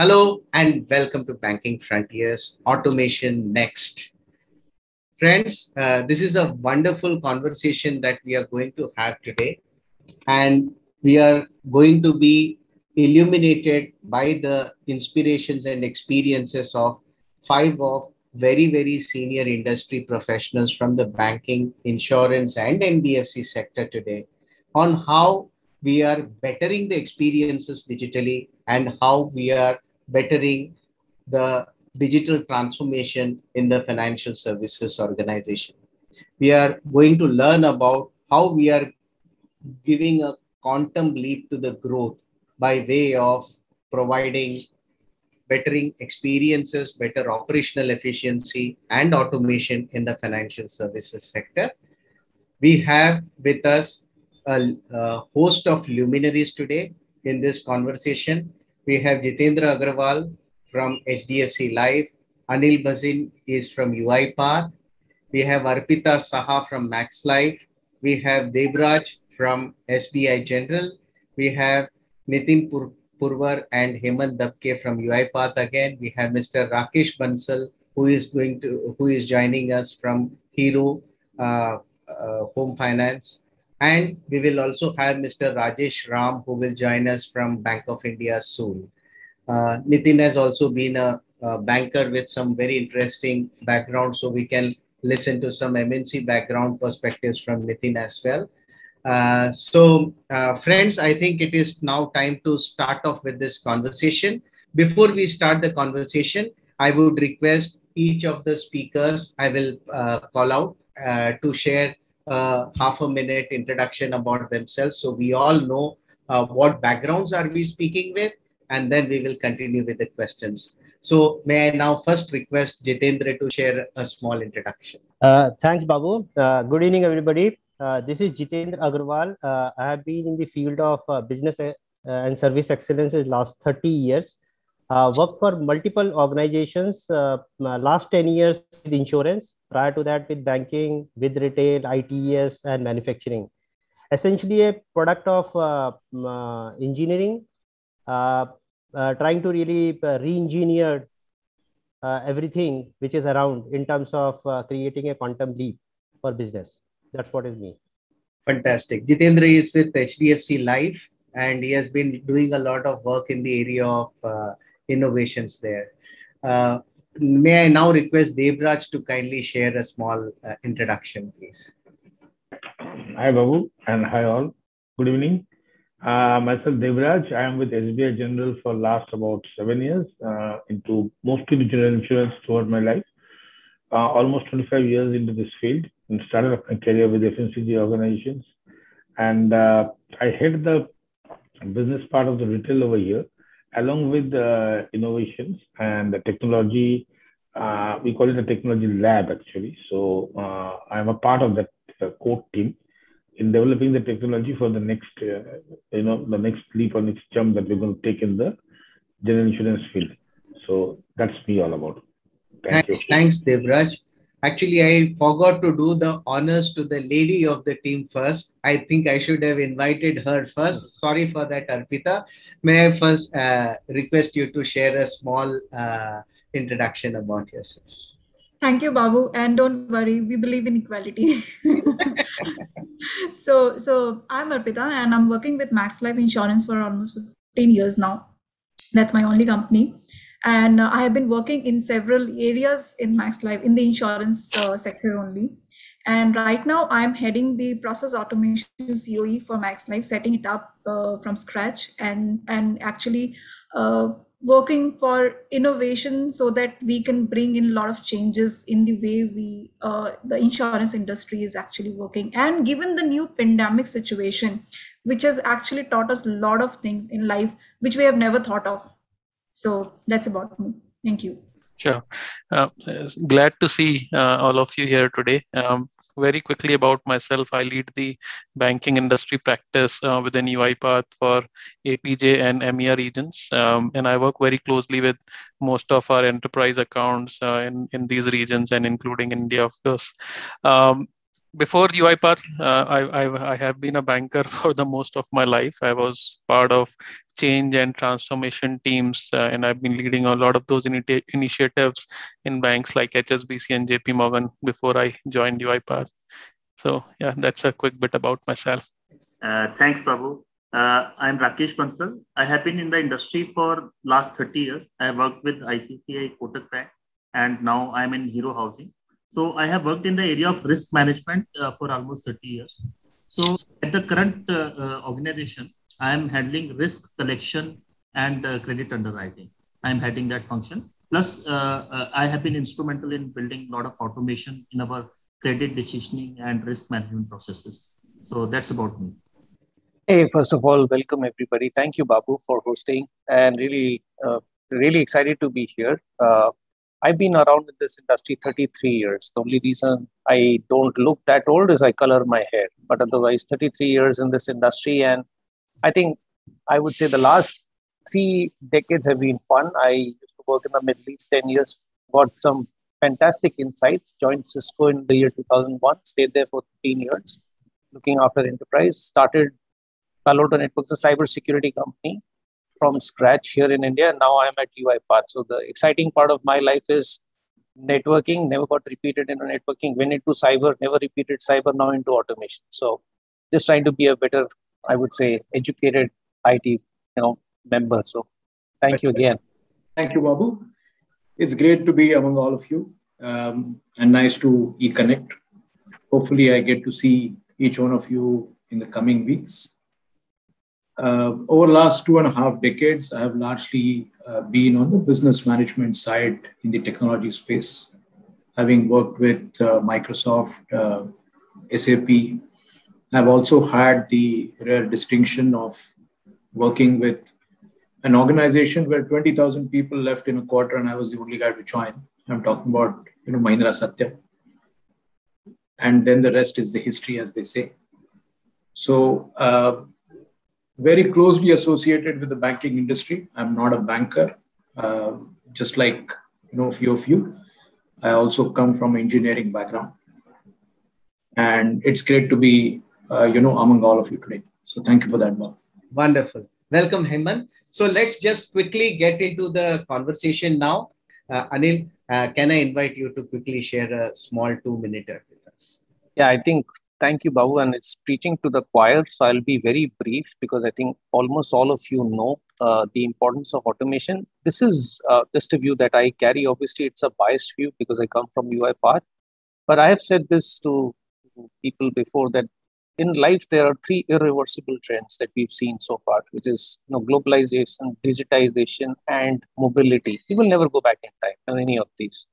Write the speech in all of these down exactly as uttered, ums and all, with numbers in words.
Hello and welcome to Banking Frontiers, Automation Next. Friends, uh, this is a wonderful conversation that we are going to have today, and we are going to be illuminated by the inspirations and experiences of five of very, very senior industry professionals from the banking, insurance, and N B F C sector today on how we are bettering the experiences digitally and how we are bettering the digital transformation in the financial services organization. We are going to learn about how we are giving a quantum leap to the growth by way of providing bettering experiences, better operational efficiency, and automation in the financial services sector. We have with us a, a host of luminaries today in this conversation. We have Jitendra Agarwal from H D F C Life. Anil Bhazin is from UiPath. We have Arpita Saha from Max Life. We have Devraj from S B I General. We have Nitin Pur Purwar and Hemant Dabke from UiPath again. We have Mister Rakesh Bansal, who is going to who is joining us from Hero uh, uh, Home Finance. And we will also have Mister Rajesh Ram, who will join us from Bank of India soon. Uh, Nitin has also been a, a banker with some very interesting background, so we can listen to some M N C background perspectives from Nitin as well. Uh, so, uh, friends, I think it is now time to start off with this conversation. Before we start the conversation, I would request each of the speakers, I will uh, call out uh, to share uh, half a minute introduction about themselves, so we all know uh, what backgrounds are we speaking with, and then we will continue with the questions. So may I now first request Jitendra to share a small introduction. Uh, thanks, Babu. Uh, good evening, everybody. Uh, this is Jitendra Agarwal. Uh, I have been in the field of uh, business uh, and service excellence in the last thirty years. Uh, worked for multiple organizations, uh, last ten years with insurance, prior to that with banking, with retail, I T S, and manufacturing. Essentially a product of uh, uh, engineering, uh, uh, trying to really uh, re-engineer uh, everything which is around in terms of uh, creating a quantum leap for business. That's what is me. Fantastic. Jitendra is with H D F C Life, and he has been doing a lot of work in the area of uh, innovations there. Uh, may I now request Devraj to kindly share a small uh, introduction, please. Hi, Babu, and hi all. Good evening. Uh, myself, Devraj. I am with S B I General for last about seven years, uh, into mostly the general insurance throughout my life. Uh, almost twenty-five years into this field, and started my career with F M C G organizations. And uh, I head the business part of the retail over here, along with uh, innovations and the technology. Uh, we call it a technology lab, actually. So uh, I'm a part of that uh, core team in developing the technology for the next, uh, you know, the next leap or next jump that we're going to take in the general insurance field. So that's me all about. Thank thanks, you. Thanks, Devraj. Actually, I forgot to do the honors to the lady of the team first. I think I should have invited her first. Sorry for that, Arpita. May I first uh, request you to share a small uh, introduction about yourself? Thank you, Babu. And don't worry, we believe in equality. so, so I'm Arpita, and I'm working with Max Life Insurance for almost fifteen years now. That's my only company. And uh, I have been working in several areas in Max Life in the insurance uh, sector only. And right now, I'm heading the process automation C O E for Max Life, setting it up uh, from scratch and and actually uh, working for innovation so that we can bring in a lot of changes in the way we uh, the insurance industry is actually working. And given the new pandemic situation, which has actually taught us a lot of things in life which we have never thought of. So that's about me. Thank you. Sure. Uh, glad to see uh, all of you here today. Um, very quickly about myself, I lead the banking industry practice uh, within UiPath for A P J and E M E A regions. Um, and I work very closely with most of our enterprise accounts uh, in, in these regions and including India, of course. Um, before UiPath, uh, I, I I have been a banker for the most of my life. I was part of change and transformation teams, uh, and I've been leading a lot of those initi- initiatives in banks like H S B C and J P Morgan before I joined UiPath. So yeah, that's a quick bit about myself. Uh, thanks, Babu. Uh, I'm Rakesh Bansal. I have been in the industry for last thirty years. I have worked with I C C I, Kotak Bank, and now I'm in Hero Housing. So I have worked in the area of risk management uh, for almost thirty years. So at the current uh, uh, organization, I am handling risk collection and uh, credit underwriting. I'm heading that function. Plus, uh, uh, I have been instrumental in building a lot of automation in our credit decisioning and risk management processes. So that's about me. Hey, first of all, welcome everybody. Thank you, Babu, for hosting, and really, uh, really excited to be here. Uh, I've been around in this industry thirty-three years. The only reason I don't look that old is I color my hair, but otherwise, thirty-three years in this industry, and I think I would say the last three decades have been fun. I used to work in the Middle East ten years, got some fantastic insights. Joined Cisco in the year two thousand one, stayed there for fifteen years, looking after enterprise. Started Palo Alto Networks, a cybersecurity company from scratch here in India. Now I'm at UiPath. So the exciting part of my life is networking, never got repeated into networking, went into cyber, never repeated cyber, now into automation. So just trying to be a better, I would say, educated I T you know, member. So thank you again. Thank you, Babu. It's great to be among all of you um, and nice to e-connect. Hopefully I get to see each one of you in the coming weeks. Uh, over the last two and a half decades, I have largely uh, been on the business management side in the technology space, having worked with uh, Microsoft, uh, S A P. I've also had the rare distinction of working with an organization where twenty thousand people left in a quarter and I was the only guy to join. I'm talking about, you know, Mahindra Satyam. And then the rest is the history, as they say. So, uh, very closely associated with the banking industry. I'm not a banker, uh, just like you know a few of you. I also come from an engineering background, and it's great to be uh, you know among all of you today. So thank you for that, Bob. Wonderful. Welcome, Hemant. So let's just quickly get into the conversation now. Uh, Anil, uh, can I invite you to quickly share a small two-minute with us? Yeah, I think. Thank you, Babu, and it's preaching to the choir. So I'll be very brief because I think almost all of you know uh, the importance of automation. This is uh, just a view that I carry. Obviously, it's a biased view because I come from UiPath. But I have said this to people before that in life, there are three irreversible trends that we've seen so far, which is you know, globalization, digitization, and mobility. We will never go back in time on any of these.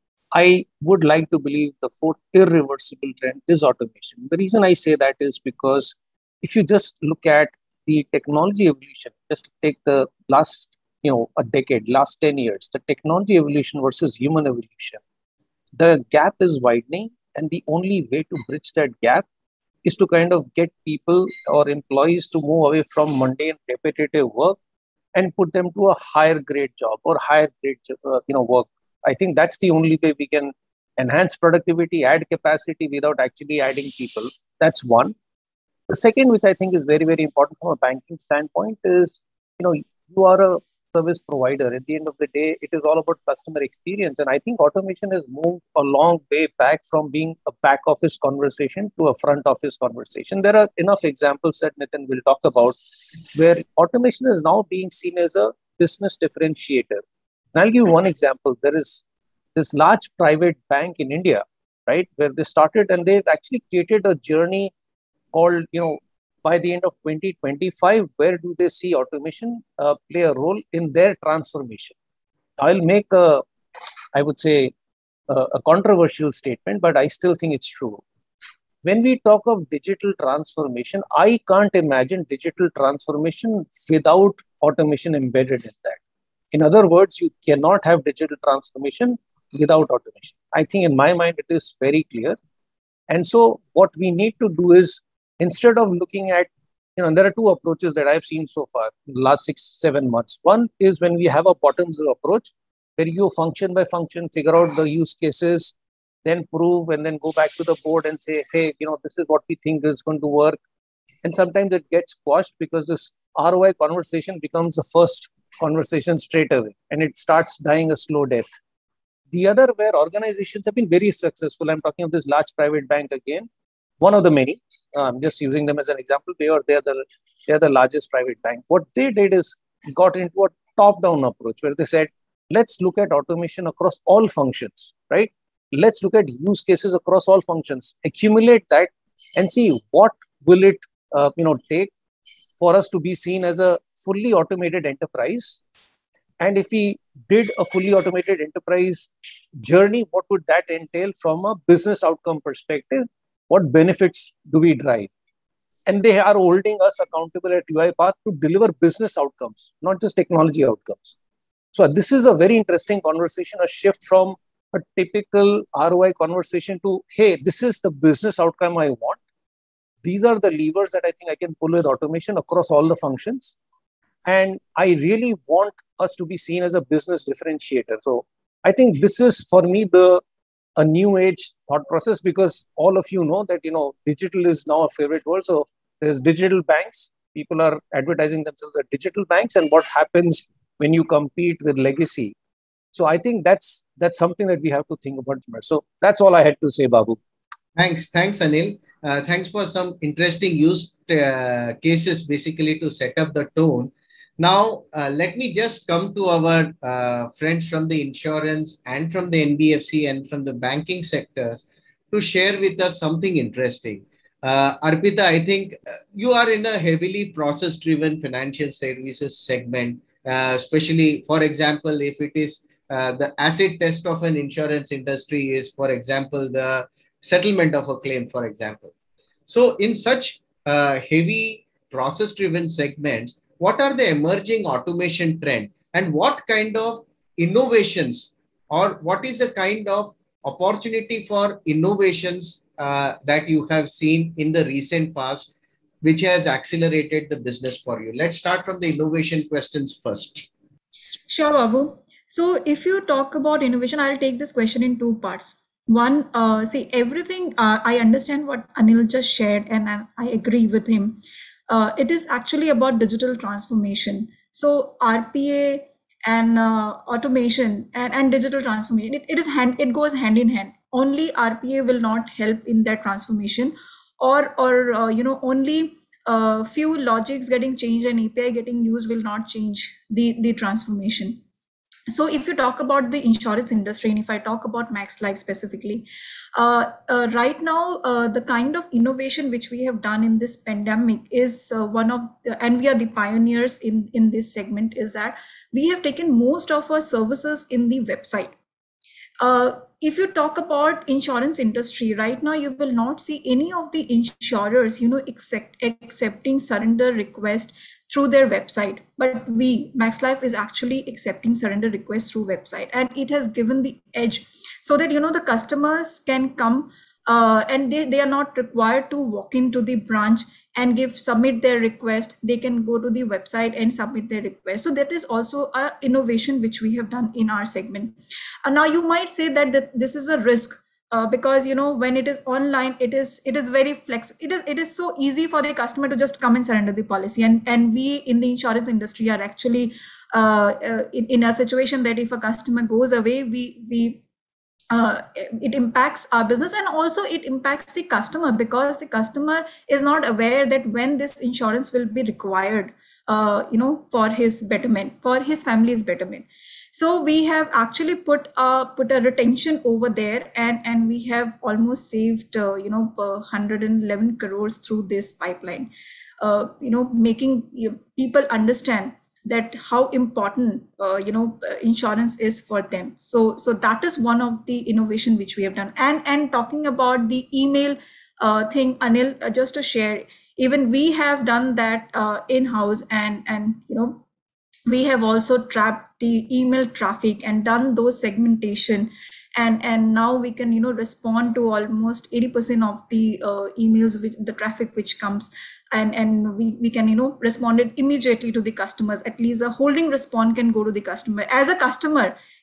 I would like to believe the fourth irreversible trend is automation. The reason I say that is because if you just look at the technology evolution, just take the last, you know, a decade, last ten years, the technology evolution versus human evolution, the gap is widening. And the only way to bridge that gap is to kind of get people or employees to move away from mundane, repetitive work and put them to a higher grade job or higher grade, uh, you know, work. I think that's the only way we can enhance productivity, add capacity without actually adding people. That's one. The second, which I think is very, very important from a banking standpoint, is you know you are a service provider. At the end of the day, it is all about customer experience, and I think automation has moved a long way back from being a back office conversation to a front office conversation. There are enough examples that Nitin will talk about where automation is now being seen as a business differentiator. And I'll give you one example. There is this large private bank in India, right, where they started and they've actually created a journey called, you know, by the end of twenty twenty-five, where do they see automation uh, play a role in their transformation? I'll make a, I would say, a, a controversial statement, but I still think it's true. When we talk of digital transformation, I can't imagine digital transformation without automation embedded in that. In other words, you cannot have digital transformation without automation. I think in my mind, it is very clear. And so what we need to do is, instead of looking at, you know, there are two approaches that I've seen so far in the last six, seven months. One is when we have a bottoms-up approach, where you function by function, figure out the use cases, then prove, and then go back to the board and say, hey, you know, this is what we think is going to work. And sometimes it gets squashed because this R O I conversation becomes the first conversation straight away, and it starts dying a slow death. The other, where organizations have been very successful, I'm talking of this large private bank again, one of the many, I'm just using them as an example. They are, they are the, they are the largest private bank. What they did is got into a top-down approach where they said, let's look at automation across all functions, right? Let's look at use cases across all functions, accumulate that, and see what will it uh, you know, take for us to be seen as a fully automated enterprise. And if we did a fully automated enterprise journey, what would that entail from a business outcome perspective? What benefits do we drive? And they are holding us accountable at UiPath to deliver business outcomes, not just technology outcomes. So this is a very interesting conversation, a shift from a typical R O I conversation to, hey, this is the business outcome I want. These are the levers that I think I can pull with automation across all the functions. And I really want us to be seen as a business differentiator. So I think this is, for me, the a new age thought process, because all of you know that, you know, digital is now a favorite word. So there's digital banks. People are advertising themselves as digital banks, and what happens when you compete with legacy. So I think that's that's something that we have to think about. So that's all I had to say, Babu. Thanks. Thanks, Anil. Uh, thanks for some interesting use uh, cases, basically, to set up the tone. Now, uh, let me just come to our uh, friends from the insurance and from the N B F C and from the banking sectors to share with us something interesting. Uh, Arpita, I think you are in a heavily process-driven financial services segment, uh, especially, for example, if it is uh, the acid test of an insurance industry is, for example, the settlement of a claim, for example. So in such uh, heavy process-driven segments, what are the emerging automation trend, and what kind of innovations, or what is the kind of opportunity for innovations uh, that you have seen in the recent past, which has accelerated the business for you? Let's start from the innovation questions first. Sure, Babu. So if you talk about innovation, I'll take this question in two parts. One, uh, see, everything, uh, I understand what Anil just shared, and I, I agree with him. Uh, it is actually about digital transformation. So R P A and uh, automation and, and digital transformation, it, it is hand, it goes hand in hand. Only R P A will not help in that transformation, or or uh, you know, only uh, few logics getting changed and A P I getting used will not change the the transformation. So if you talk about the insurance industry, and if I talk about Max Life specifically, uh, uh, right now, uh, the kind of innovation which we have done in this pandemic is uh, one of, the, and we are the pioneers in, in this segment, is that we have taken most of our services in the website. Uh, if you talk about insurance industry right now, you will not see any of the insurers, you know, accept, accepting surrender request through their website. But we, Max Life, is actually accepting surrender requests through website, and it has given the edge so that, you know, the customers can come uh, and they, they are not required to walk into the branch and give submit their request. They can go to the website and submit their request. So that is also an innovation which we have done in our segment. And now you might say that, that this is a risk. Uh, because, you know, when it is online, it is it is very flex. It is it is so easy for the customer to just come and surrender the policy. And and we in the insurance industry are actually uh, uh, in, in a situation that if a customer goes away, we we uh, it impacts our business, and also it impacts the customer, because the customer is not aware that when this insurance will be required, uh, you know, for his betterment, for his family's betterment. So we have actually put uh, put a retention over there, and, and we have almost saved, uh, you know, one hundred eleven crores through this pipeline, uh, you know, making you know, people understand that how important, uh, you know, insurance is for them. So so that is one of the innovation which we have done. And, and talking about the email uh, thing, Anil, uh, just to share, even we have done that uh, in-house, and, and, you know, we have also trapped the email traffic and done those segmentation, and and now we can, you know, respond to almost eighty percent of the uh, emails, which the traffic which comes, and and we, we can, you know, respond it immediately to the customers. At least a holding response can go to the customer. As a customer,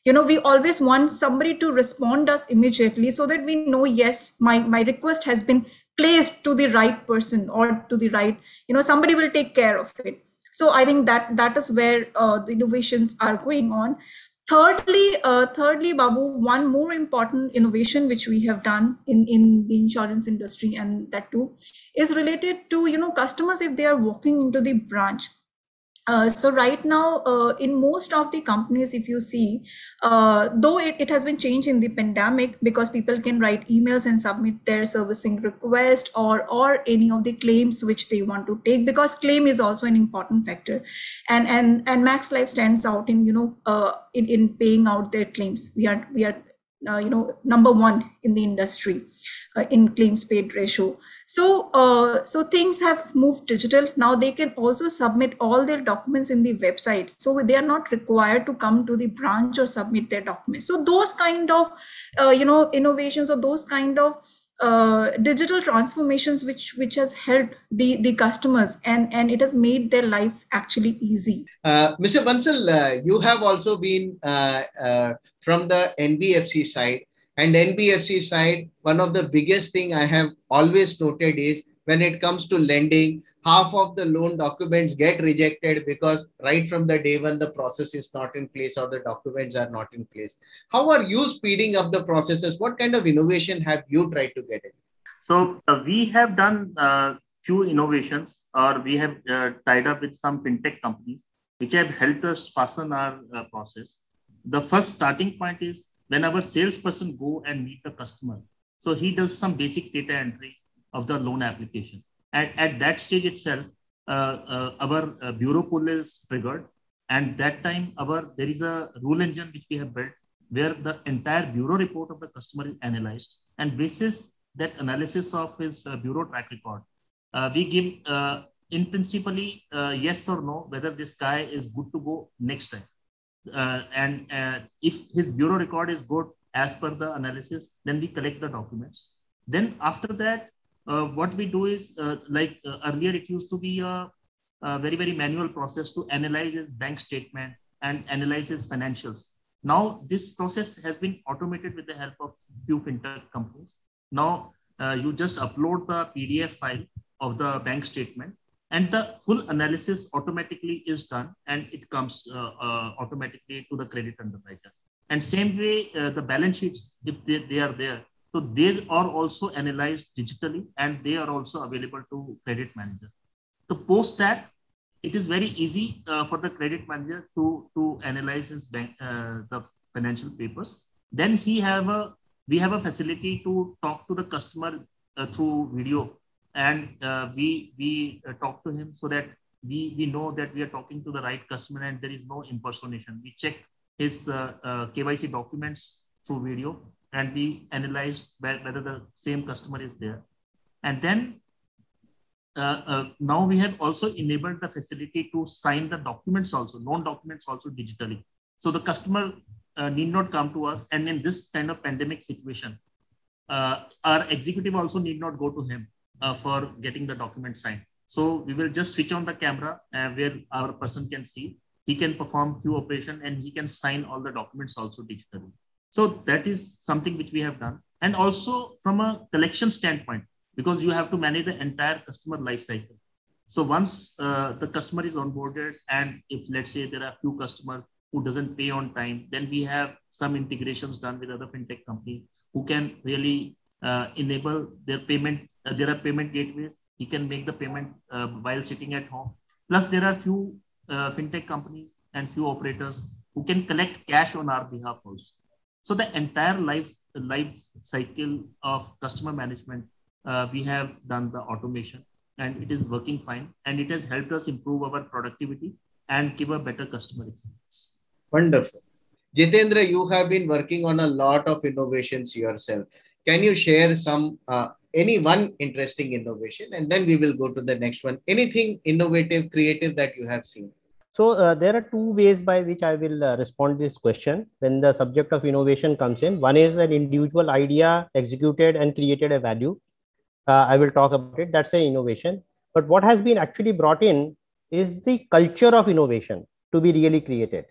You know, we always want somebody to respond us immediately so that we know, yes, my, my request has been placed to the right person or to the right, you know, somebody will take care of it. So I think that that is where uh, the innovations are going on. Thirdly, uh, thirdly, Babu, one more important innovation which we have done in, in the insurance industry, and that too is related to, you know, customers if they are walking into the branch. Uh, so right now, uh, in most of the companies, if you see, uh, though it, it has been changed in the pandemic because people can write emails and submit their servicing request or or any of the claims which they want to take, because claim is also an important factor, and and and Max Life stands out in, you know, uh, in in paying out their claims. We are we are uh, you know, number one in the industry uh, in claims paid ratio. So, uh, so things have moved digital. Now they can also submit all their documents in the website. So they are not required to come to the branch or submit their documents. So those kind of, uh, you know, innovations or those kind of uh, digital transformations, which which has helped the the customers, and and it has made their life actually easy. Uh, Mister Bansal, uh, you have also been uh, uh, from the N B F C side. And N B F C side, one of the biggest thing I have always noted is when it comes to lending, half of the loan documents get rejected because right from the day one, the process is not in place or the documents are not in place. How are you speeding up the processes? What kind of innovation have you tried to get in? So uh, we have done uh, few innovations, or we have uh, tied up with some fintech companies, which have helped us fasten our uh, process. The first starting point is when our salesperson go and meet the customer. So he does some basic data entry of the loan application. And at that stage itself, uh, uh, our uh, bureau pool is triggered. And that time, our there is a rule engine which we have built where the entire bureau report of the customer is analyzed. And basis that analysis of his uh, bureau track record, uh, we give uh, in principally uh, yes or no, whether this guy is good to go next time. Uh, and uh, if his bureau record is good as per the analysis, then we collect the documents. Then after that, uh, what we do is uh, like uh, earlier, it used to be a, a very, very manual process to analyze his bank statement and analyze his financials. Now, this process has been automated with the help of few fintech companies. Now, uh, you just upload the P D F file of the bank statement, and the full analysis automatically is done, and it comes uh, uh, automatically to the credit underwriter. And same way, uh, the balance sheets, if they, they are there, so these are also analyzed digitally, and they are also available to credit manager. So post that, it is very easy uh, for the credit manager to, to analyze his bank, uh, the financial papers. Then he have a, we have a facility to talk to the customer uh, through video. And uh, we we uh, talk to him so that we, we know that we are talking to the right customer and there is no impersonation. We check his uh, uh, K Y C documents through video, and we analyze whether the same customer is there. And then uh, uh, now we have also enabled the facility to sign the documents also, loan documents also digitally. So the customer uh, need not come to us. And in this kind of pandemic situation, uh, our executive also need not go to him Uh, for getting the document signed. So we will just switch on the camera uh, where our person can see. He can perform few operation and he can sign all the documents also digitally. So that is something which we have done. And also from a collection standpoint, because you have to manage the entire customer life cycle. So once uh, the customer is onboarded, and if let's say there are few customers who doesn't pay on time, then we have some integrations done with other fintech companies who can really uh, enable their payment. Uh, there are payment gateways. He can make the payment uh, while sitting at home. Plus, there are few uh, fintech companies and few operators who can collect cash on our behalf also. So the entire life life cycle of customer management, uh, we have done the automation, and it is working fine. And it has helped us improve our productivity and give a better customer experience. Wonderful. Jitendra, you have been working on a lot of innovations yourself. Can you share some uh, any one interesting innovation, and then we will go to the next one? Anything innovative, creative that you have seen? So uh, there are two ways by which I will uh, respond to this question when the subject of innovation comes in. One is an individual idea executed and created a value. Uh, I will talk about it. That's an innovation. But what has been actually brought in is the culture of innovation to be really created.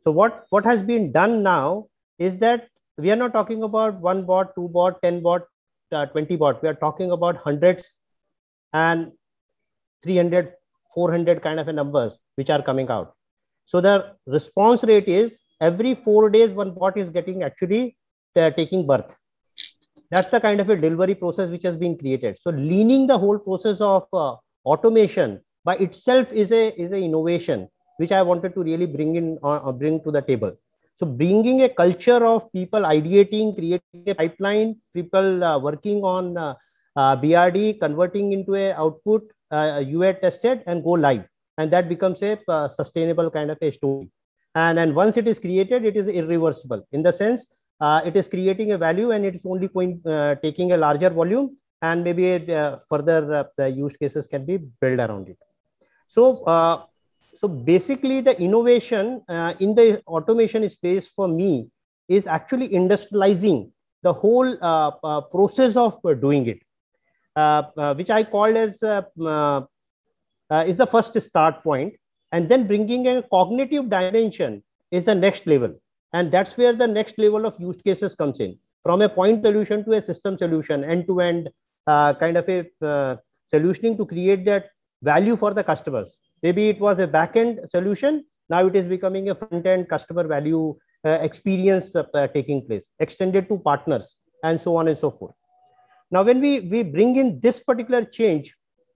So what, what has been done now is that we are not talking about one bot, two bot, ten bot, uh, twenty bot. We are talking about hundreds and three hundred, four hundred kind of a numbers which are coming out. So the response rate is every four days, one bot is getting actually uh, taking birth. That's the kind of a delivery process which has been created. So leaning the whole process of uh, automation by itself is a is a innovation which I wanted to really bring in uh, bring to the table. So bringing a culture of people ideating, creating a pipeline, people uh, working on uh, uh, B R D, converting into a output, uh, U A tested and go live, and that becomes a uh, sustainable kind of a story. And and once it is created, it is irreversible in the sense uh, it is creating a value and it is only going uh, taking a larger volume, and maybe it, uh, further uh, the use cases can be built around it. So. Uh, So basically, the innovation uh, in the automation space for me is actually industrializing the whole uh, uh, process of uh, doing it, uh, uh, which I called as uh, uh, uh, is the first start point, and then bringing a cognitive dimension is the next level, and that's where the next level of use cases comes in, from a point solution to a system solution, end-to-end uh, kind of a uh, solutioning to create that value for the customers. Maybe it was a back-end solution. Now it is becoming a front-end customer value uh, experience uh, uh, taking place, extended to partners, and so on and so forth. Now, when we, we bring in this particular change,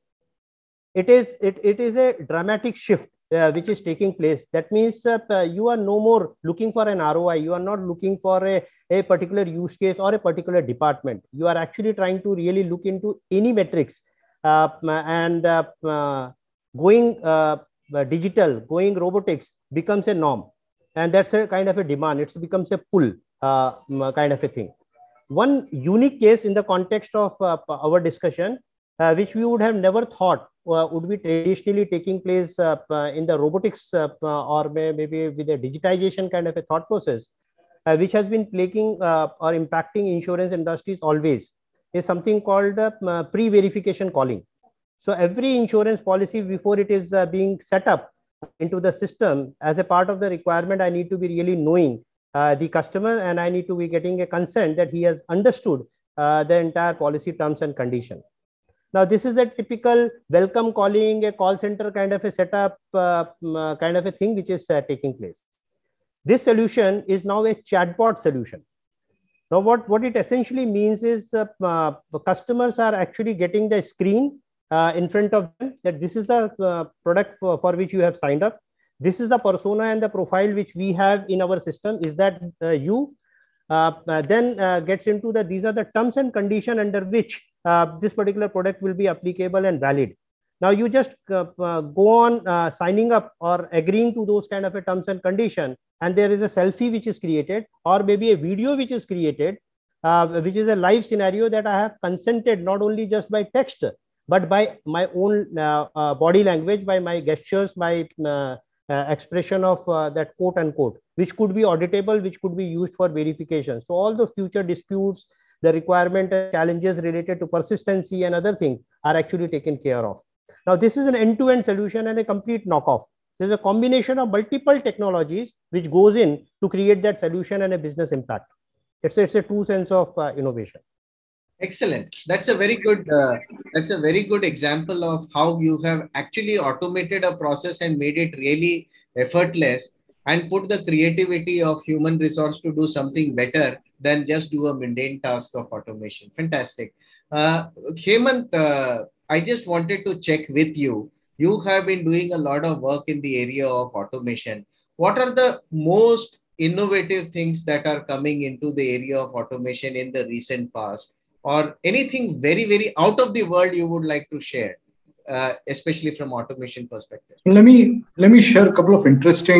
it is, it, it is a dramatic shift uh, which is taking place. That means uh, uh, you are no more looking for an R O I. You are not looking for a, a particular use case or a particular department. You are actually trying to really look into any metrics uh, and uh, uh, going uh, digital, going robotics becomes a norm, and that's a kind of a demand. It becomes a pull uh, kind of a thing. One unique case in the context of uh, our discussion, uh, which we would have never thought uh, would be traditionally taking place uh, in the robotics uh, or maybe with a digitization kind of a thought process, uh, which has been plaguing uh, or impacting insurance industries always, is something called uh, pre-verification calling. So every insurance policy, before it is uh, being set up into the system, as a part of the requirement, I need to be really knowing uh, the customer, and I need to be getting a consent that he has understood uh, the entire policy terms and condition. Now, this is a typical welcome calling, a call center kind of a setup, uh, uh, kind of a thing which is uh, taking place. This solution is now a chatbot solution. Now, what, what it essentially means is uh, uh, customers are actually getting the screen Uh, in front of them, that this is the uh, product for, for which you have signed up. This is the persona and the profile which we have in our system. Is that uh, you? Uh, uh, then uh, gets into the, these are the terms and condition under which uh, this particular product will be applicable and valid. Now you just uh, uh, go on uh, signing up or agreeing to those kind of a terms and condition, and there is a selfie which is created, or maybe a video which is created, uh, which is a live scenario that I have consented not only just by text, but by my own uh, uh, body language, by my gestures, by uh, uh, expression of uh, that quote unquote, which could be auditable, which could be used for verification. So all the future disputes, the requirement and challenges related to persistency and other things are actually taken care of. Now, this is an end-to-end solution and a complete knockoff. There's a combination of multiple technologies which goes in to create that solution and a business impact. It's a, it's a true sense of uh, innovation. Excellent. That's a very good. Uh, that's a very good example of how you have actually automated a process and made it really effortless, and put the creativity of human resource to do something better than just do a mundane task of automation. Fantastic. Uh, Hemant, uh, I just wanted to check with you. You have been doing a lot of work in the area of automation. What are the most innovative things that are coming into the area of automation in the recent past? Or anything very, very out of the world you would like to share, uh, especially from automation perspective? Let me, let me share a couple of interesting,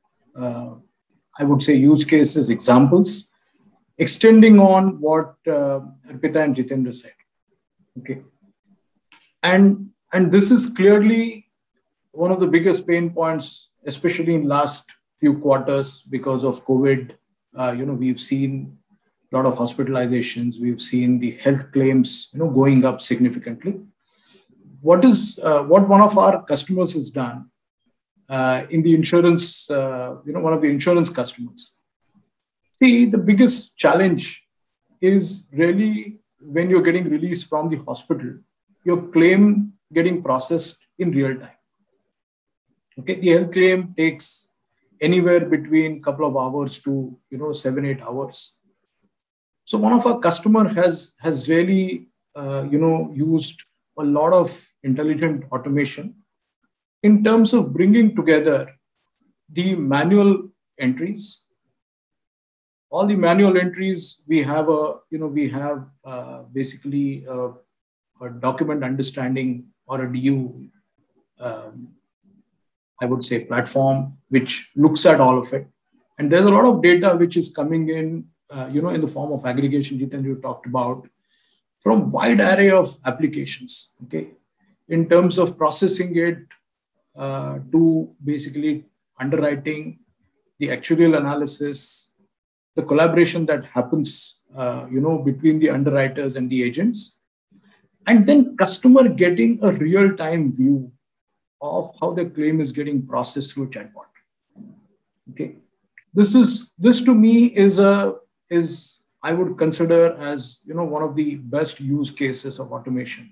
uh, I would say, use cases, examples, extending on what uh, Arpita and Jitendra said. Okay. And, and this is clearly one of the biggest pain points, especially in last few quarters because of COVID. Uh, you know, we've seen lot of hospitalizations. We've seen the health claims, you know, going up significantly. What is uh, what one of our customers has done uh, in the insurance, uh, you know, one of the insurance customers. See, the biggest challenge is really when you're getting released from the hospital, your claim getting processed in real time. Okay, the health claim takes anywhere between a couple of hours to, you know, seven, eight hours. So one of our customer has, has really, uh, you know, used a lot of intelligent automation in terms of bringing together the manual entries. All the manual entries, we have a, you know, we have uh, basically a, a document understanding or a D U, um, I would say, platform, which looks at all of it. And there's a lot of data which is coming in, uh, you know, in the form of aggregation, Jiten, you talked about, from wide array of applications, okay, in terms of processing it uh, to basically underwriting, the actuarial analysis, the collaboration that happens, uh, you know, between the underwriters and the agents, and then customer getting a real-time view of how the claim is getting processed through chatbot. Okay, this is this to me is a is I would consider as, you know, one of the best use cases of automation.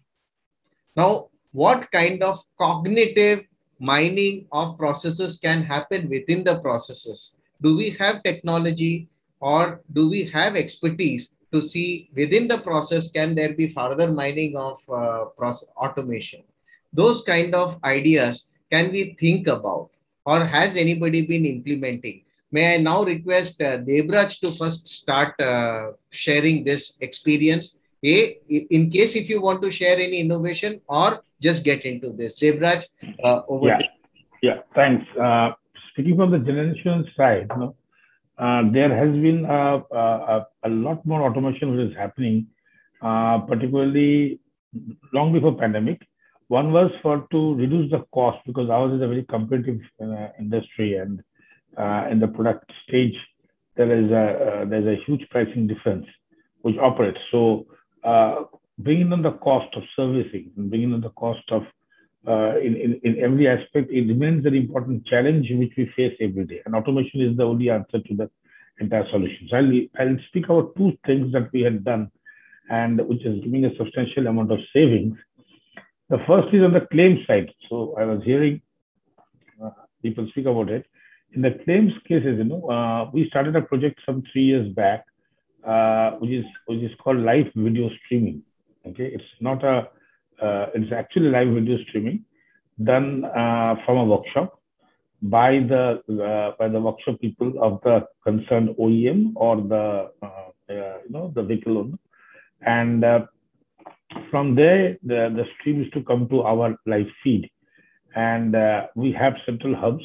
Now, what kind of cognitive mining of processes can happen within the processes? Do we have technology or do we have expertise to see within the process, can there be further mining of uh, process automation? Those kind of ideas can we think about, or has anybody been implementing? May I now request uh, Debraj to first start uh, sharing this experience. A, in case if you want to share any innovation, or just get into this. Debraj, uh, over yeah. to you. Yeah, thanks. Uh, speaking from the general insurance side, you know, uh, there has been a, a, a lot more automation which is happening, uh, particularly long before pandemic. One was for to reduce the cost, because ours is a very competitive uh, industry, and uh, in the product stage there is a uh, there's a huge pricing difference which operates. So uh, bringing down the cost of servicing and bringing down the cost of uh, in, in in every aspect, it remains an important challenge which we face every day. And automation is the only answer to the entire solution. So I'll I'll speak about two things that we had done, and which is giving a substantial amount of savings. The first is on the claim side. So I was hearing uh, people speak about it. In the claims cases, you know, uh, we started a project some three years back, uh, which is which is called live video streaming. Okay, it's not a, uh, it's actually live video streaming done uh, from a workshop by the uh, by the workshop people of the concerned O E M or the uh, uh, you know the vehicle owner, and uh, from there the the stream is to come to our live feed, and uh, we have central hubs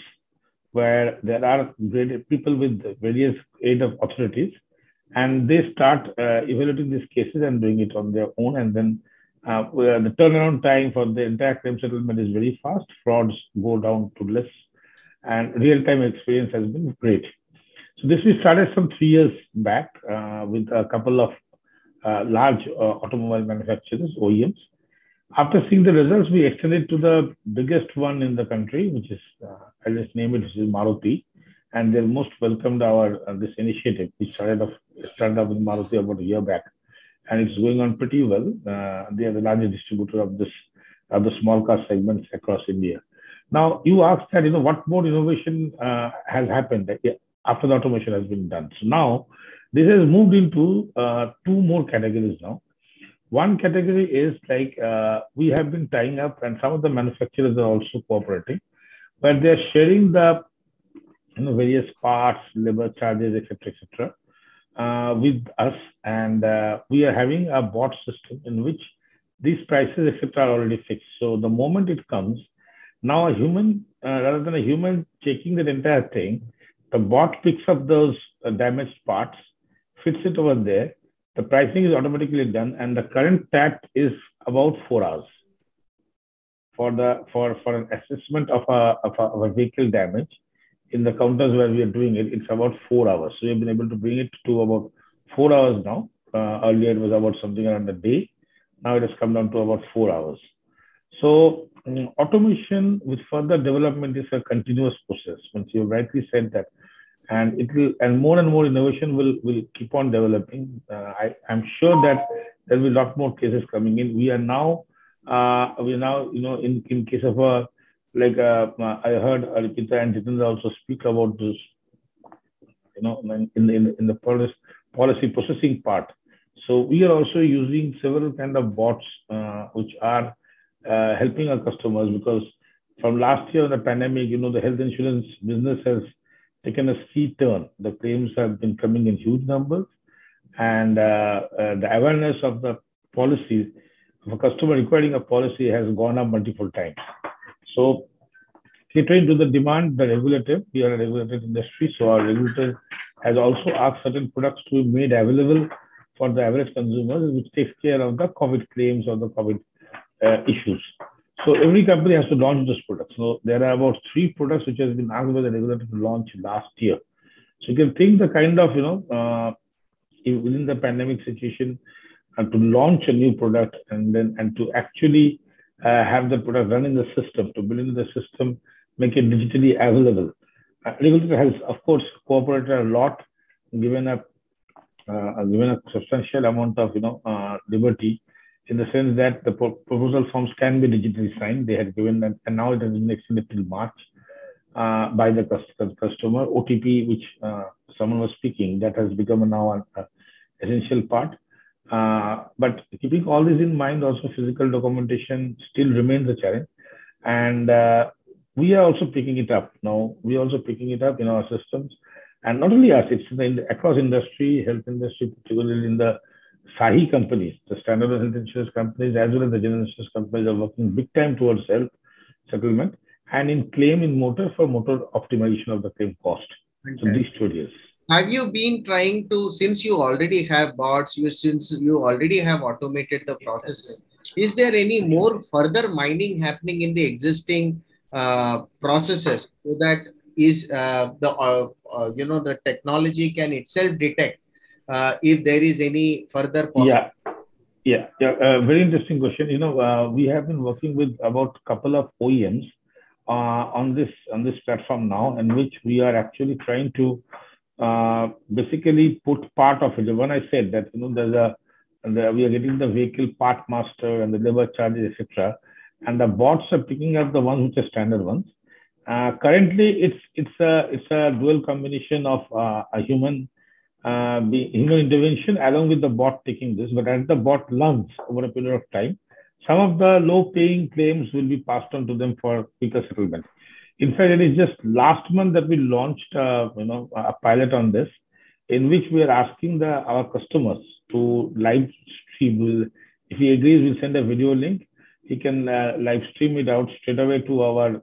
where there are people with various aid of authorities, and they start uh, evaluating these cases and doing it on their own. And then uh, the turnaround time for the entire claim settlement is very fast. Frauds go down to less, and real-time experience has been great. So this we started some three years back uh, with a couple of uh, large uh, automobile manufacturers, O E Ms. After seeing the results, we extended to the biggest one in the country, which is, uh, I'll just name it, which is Maruti. And they most welcomed our uh, this initiative. We started off, started off with Maruti about a year back, and it's going on pretty well. Uh, they are the largest distributor of this of the small car segments across India. Now, you asked that, you know, what more innovation uh, has happened after the automation has been done. So now, this has moved into uh, two more categories now. One category is like uh, we have been tying up, and some of the manufacturers are also cooperating, where they're sharing the you know, various parts, labor charges, et cetera, et cetera, uh, with us, and uh, we are having a bot system in which these prices, et cetera, are already fixed. So the moment it comes, now a human, uh, rather than a human checking that entire thing, the bot picks up those uh, damaged parts, fits it over there. The pricing is automatically done, and the current T A T is about four hours for the for for an assessment of a of a, of a vehicle damage. In the counters where we are doing it, it's about four hours. So we've been able to bring it to about four hours now. Uh, earlier it was about something around a day. Now it has come down to about four hours. So um, automation with further development is a continuous process. Once you rightly said that, and it will, and more and more innovation will will keep on developing. Uh, I I'm sure that there will be a lot more cases coming in. We are now uh, we are now you know in in case of a like uh, I heard Arpita and Jitendra also speak about this, you know, in in in the policy policy processing part. So we are also using several kind of bots uh, which are uh, helping our customers, because from last year, the pandemic, you know, the health insurance business has taken a steep turn. The claims have been coming in huge numbers, and uh, uh, the awareness of the policies of a customer requiring a policy has gone up multiple times. So catering to the demand, the regulator, we are a regulated industry, so our regulator has also asked certain products to be made available for the average consumers, which takes care of the COVID claims or the COVID uh, issues. So every company has to launch this product. So there are about three products which has been asked by the regulator to launch last year. So you can think the kind of, you know, uh, within the pandemic situation, uh, to launch a new product and then and to actually uh, have the product run in the system, to build in the system, make it digitally available. Uh, regulator has, of course, cooperated a lot, given a uh, given a substantial amount of, you know, uh, liberty, in the sense that the proposal forms can be digitally signed. They had given that, and now it has been extended till March uh, by the customer. O T P, which uh, someone was speaking, that has become now an uh, essential part. Uh, but keeping all this in mind, also physical documentation still remains a challenge. And uh, we are also picking it up. Now, we are also picking it up in our systems. And not only us, it's in the, across industry, health industry, particularly in the S A H I companies, the standalone health insurance companies, as well as the general insurance companies, are working big time towards health settlement and in claim in motor for motor optimization of the claim cost. Okay. So these two areas. Have you been trying to, since you already have bots, you since you already have automated the processes, is there any more further mining happening in the existing uh, processes, so that is uh, the uh, uh, you know the technology can itself detect uh, if there is any further possibility? Yeah. Yeah, yeah, uh, very interesting question. You know, uh, we have been working with about a couple of O E Ms uh, on this on this platform now, in which we are actually trying to uh, basically put part of it. When I said that, you know, there's a the, we are getting the vehicle part master and the labor charges, et cetera, and the bots are picking up the ones which are standard ones. Uh, currently, it's it's a it's a dual combination of uh, a human. Uh, be human intervention along with the bot taking this, but as the bot learns over a period of time, some of the low-paying claims will be passed on to them for quicker settlement. In fact, it is just last month that we launched, uh, you know, a pilot on this, in which we are asking the our customers to live stream. We'll, if he agrees, we'll send a video link. He can uh, live stream it out straight away to our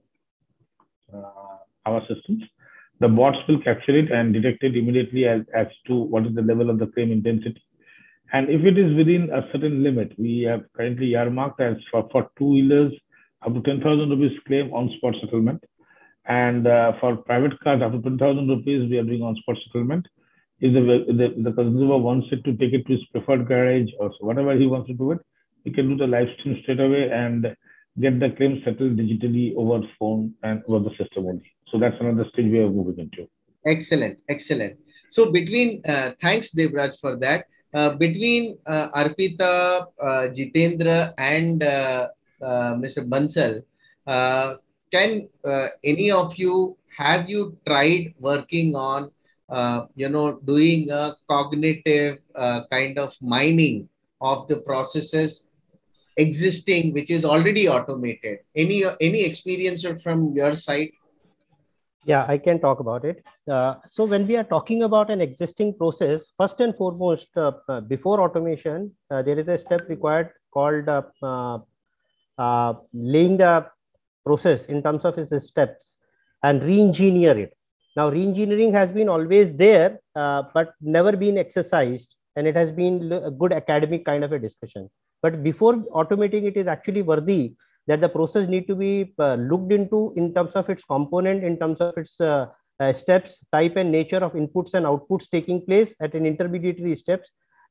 uh, our systems. The bots will capture it and detect it immediately as, as to what is the level of the claim intensity. And if it is within a certain limit, we have currently earmarked as for, for two-wheelers up to ten thousand rupees claim on spot settlement. And uh, for private cars up to ten thousand rupees, we are doing on spot settlement. If the, the, the consumer wants it to take it to his preferred garage or whatever he wants to do it, he can do the live stream straight away and get the claim settled digitally over the phone and over the system only. So that's another stage we are moving into. Excellent, excellent. So between, uh, thanks Devraj for that. Uh, between uh, Arpita, uh, Jitendra and uh, uh, Mister Bansal, uh, can uh, any of you, have you tried working on, uh, you know, doing a cognitive uh, kind of mining of the processes existing, which is already automated? Any, any experience from your side? Yeah, I can talk about it. Uh, so when we are talking about an existing process, first and foremost, uh, uh, before automation, uh, there is a step required called uh, uh, uh, laying the process in terms of its steps and re-engineer it. Now, re-engineering has been always there, uh, but never been exercised, and it has been a good academic kind of a discussion. But before automating, it is actually worthy that the process need to be uh, looked into in terms of its component, in terms of its uh, uh, steps, type and nature of inputs and outputs taking place at an intermediary steps,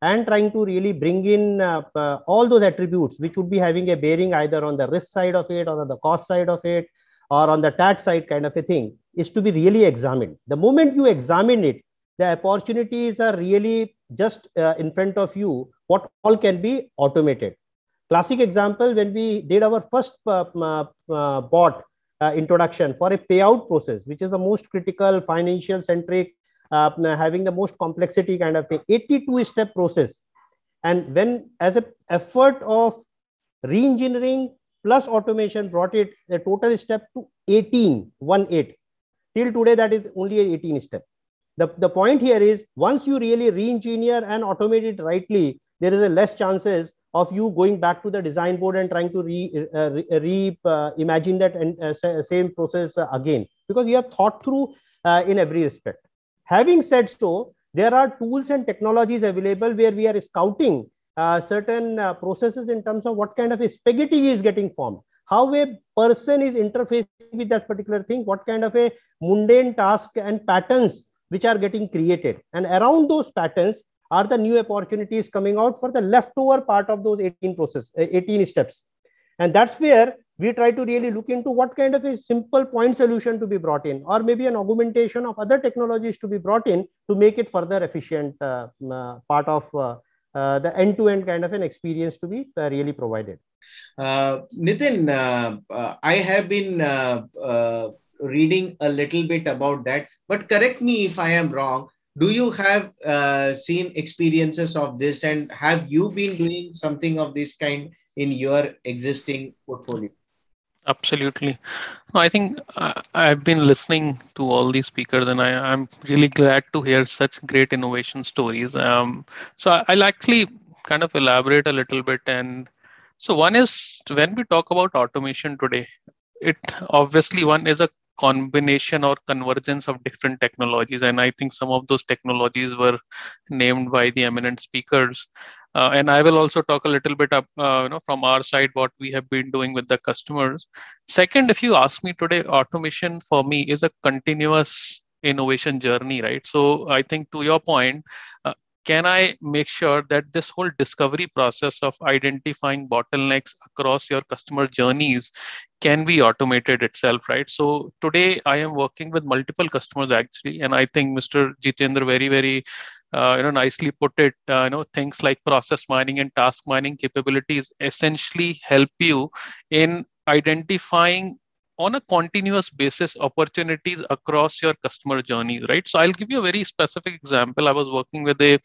and trying to really bring in uh, uh, all those attributes which would be having a bearing either on the risk side of it or on the cost side of it or on the tax side kind of a thing, is to be really examined. The moment you examine it, the opportunities are really just uh, in front of you, what all can be automated. Classic example, when we did our first uh, uh, bot uh, introduction for a payout process, which is the most critical, financial centric, uh, having the most complexity kind of thing, eighty-two step process. And when as an effort of re-engineering plus automation brought it a total step to eighteen, one eight. Till today, that is only a eighteen step. The, the point here is once you really re-engineer and automate it rightly, there is a less chances of you going back to the design board and trying to re, uh, re, re uh, imagine that and uh, same process uh, again, because you have thought through uh, in every respect. Having said so, there are tools and technologies available where we are scouting uh, certain uh, processes in terms of what kind of a spaghetti is getting formed, how a person is interfacing with that particular thing, what kind of a mundane task and patterns which are getting created. And around those patterns are the new opportunities coming out for the leftover part of those eighteen process, eighteen steps. And that's where we try to really look into what kind of a simple point solution to be brought in, or maybe an augmentation of other technologies to be brought in to make it further efficient uh, uh, part of uh, uh, the end-to-end kind of an experience to be uh, really provided. Uh, Nitin, uh, uh, I have been uh, uh, reading a little bit about that, but correct me if I am wrong. Do you have uh, seen experiences of this, and have you been doing something of this kind in your existing portfolio? Absolutely. No, I think uh, I've been listening to all these speakers, and I, I'm really glad to hear such great innovation stories. Um, so I, I'll actually kind of elaborate a little bit. And so one is, when we talk about automation today, it obviously one is a combination or convergence of different technologies, and I think some of those technologies were named by the eminent speakers. Uh, and I will also talk a little bit up, uh, you know, from our side what we have been doing with the customers. Second, if you ask me today, automation for me is a continuous innovation journey, right? So I think to your point, uh, can I make sure that this whole discovery process of identifying bottlenecks across your customer journeys can be automated itself, right? So today I am working with multiple customers actually, and I think Mister Jitendra very, very uh, you know, nicely put it. Uh, you know, things like process mining and task mining capabilities essentially help you in identifying on a continuous basis opportunities across your customer journeys, right? So I'll give you a very specific example. I was working with a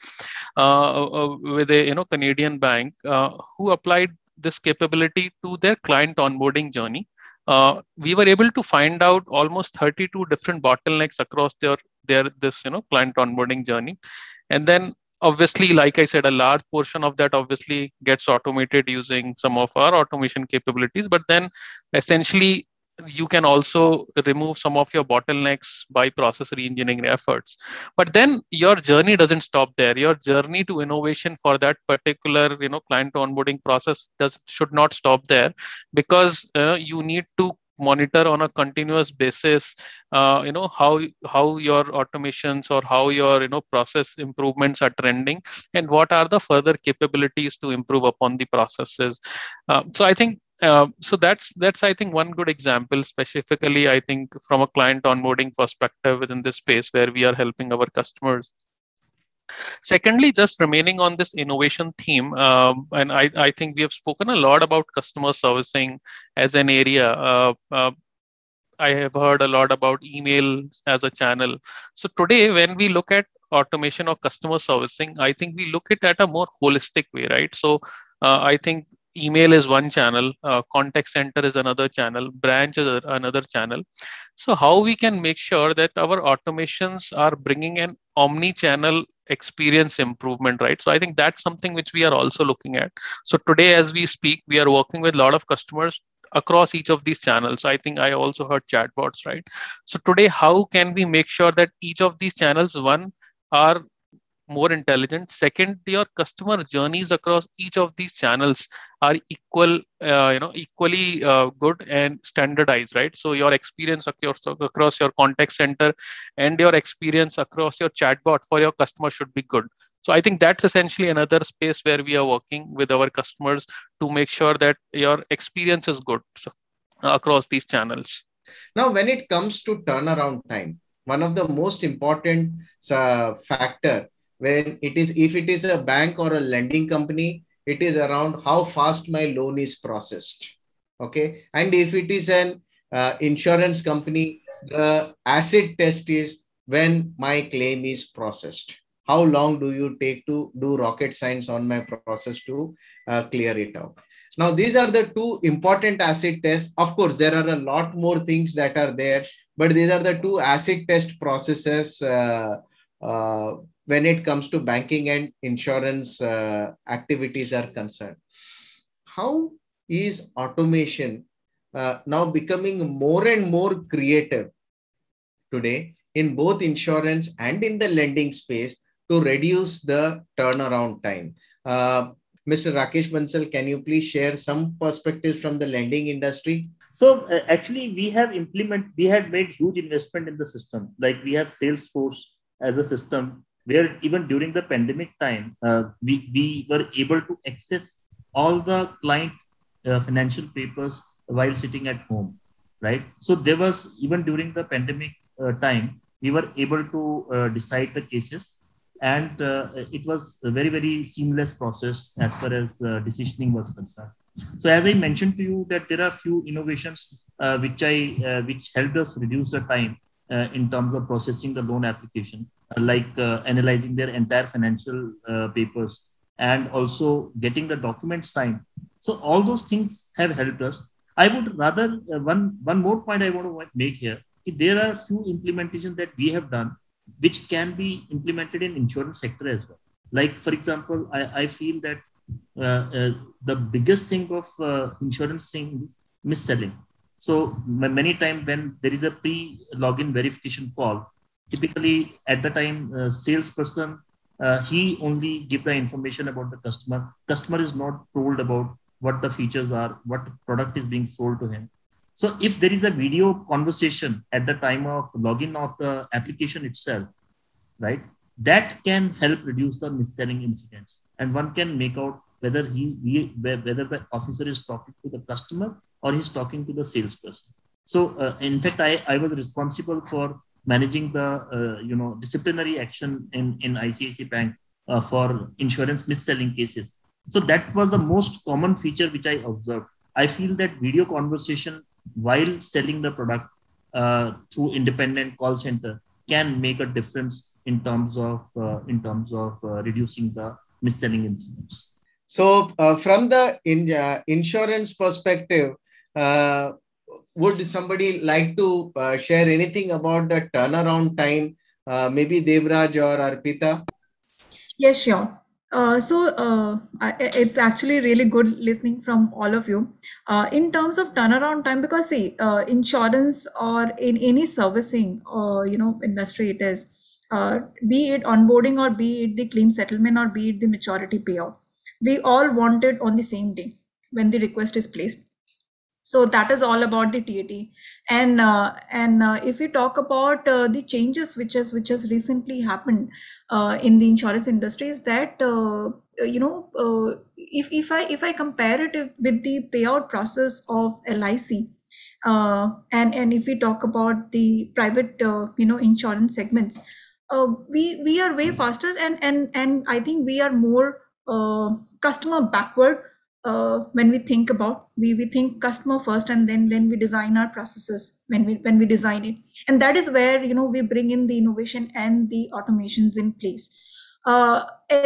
uh, uh, with a you know Canadian bank uh, who applied this capability to their client onboarding journey. Uh, we were able to find out almost thirty-two different bottlenecks across their their this you know client onboarding journey, and then obviously, like I said, a large portion of that obviously gets automated using some of our automation capabilities. But then essentially you can also remove some of your bottlenecks by process re-engineering efforts. But then your journey doesn't stop there. Your journey to innovation for that particular, you know, client onboarding process does should not stop there, because uh, you need to monitor on a continuous basis, uh, you know, how how your automations or how your you know process improvements are trending, and what are the further capabilities to improve upon the processes. Uh, so I think. Uh, so that's that's I think one good example, specifically I think from a client onboarding perspective within this space where we are helping our customers. Secondly, just remaining on this innovation theme, um, and I, I think we have spoken a lot about customer servicing as an area. Uh, uh, I have heard a lot about email as a channel. So today, when we look at automation of customer servicing, I think we look at it at a more holistic way, right? So uh, I think email is one channel, uh, contact center is another channel, branch is another channel. So how we can make sure that our automations are bringing an omni-channel experience improvement, right? So I think that's something which we are also looking at. So today, as we speak, we are working with a lot of customers across each of these channels. I think I also heard chatbots, right? So today, how can we make sure that each of these channels, one, are more intelligent. Second, your customer journeys across each of these channels are equal, uh, you know, equally uh, good and standardized, right? So your experience across, across your contact center and your experience across your chatbot for your customer should be good. So I think that's essentially another space where we are working with our customers to make sure that your experience is good across these channels. Now, when it comes to turnaround time, one of the most important uh, factor when it is, if it is a bank or a lending company, it is around how fast my loan is processed. Okay. And if it is an uh, insurance company, the acid test is when my claim is processed. How long do you take to do rocket science on my process to uh, clear it out? Now, these are the two important acid tests. Of course, there are a lot more things that are there, but these are the two acid test processes uh, uh, when it comes to banking and insurance uh, activities are concerned. How is automation uh, now becoming more and more creative today in both insurance and in the lending space to reduce the turnaround time? Uh, Mister Rakesh Bansal, can you please share some perspectives from the lending industry? So uh, actually, we have implement, we had made huge investment in the system. Like we have Salesforce as a system where even during the pandemic time, uh, we, we were able to access all the client uh, financial papers while sitting at home, right? So there was, even during the pandemic uh, time, we were able to uh, decide the cases. And uh, it was a very, very seamless process as far as uh, decisioning was concerned. So as I mentioned to you that there are few innovations uh, which I uh, which helped us reduce the time uh, in terms of processing the loan application, uh, like uh, analyzing their entire financial uh, papers and also getting the documents signed. So all those things have helped us. I would rather, uh, one, one more point I want to make here, there are few implementations that we have done which can be implemented in insurance sector as well. Like, for example, I, I feel that uh, uh, the biggest thing of uh, insurance thing is mis-selling. So many times when there is a pre-login verification call, typically at the time, uh, salesperson, uh, he only give the information about the customer. Customer is not told about what the features are, what product is being sold to him. So if there is a video conversation at the time of login of the application itself, right, that can help reduce the mis-selling incidents. And one can make out whether he, he whether the officer is talking to the customer or he's talking to the salesperson. So uh, in fact, I, I was responsible for managing the uh, you know disciplinary action in, in I C I C I Bank uh, for insurance mis-selling cases. So that was the most common feature which I observed. I feel that video conversation while selling the product uh, through independent call center can make a difference in terms of uh, in terms of uh, reducing the mis-selling incidents. So uh, from the in, uh, insurance perspective, uh, would somebody like to uh, share anything about the turnaround time? Uh, maybe Devraj or Arpita? Yes, sure. Uh, so uh, I, it's actually really good listening from all of you uh, in terms of turnaround time, because see, uh, insurance or in any servicing or you know industry it is, uh, be it onboarding or be it the claim settlement or be it the maturity payout, we all want it on the same day when the request is placed. So that is all about the T A T. And uh, and uh, if we talk about uh, the changes which has which has recently happened uh, in the insurance industry, is that uh, you know uh, if if I if I compare it with the payout process of L I C, uh, and and if we talk about the private uh, you know insurance segments, uh, we we are way faster, and and and I think we are more uh, customer backward. Uh, when we think about, we we think customer first, and then then we design our processes when we when we design it, and that is where you know we bring in the innovation and the automations in place. Uh,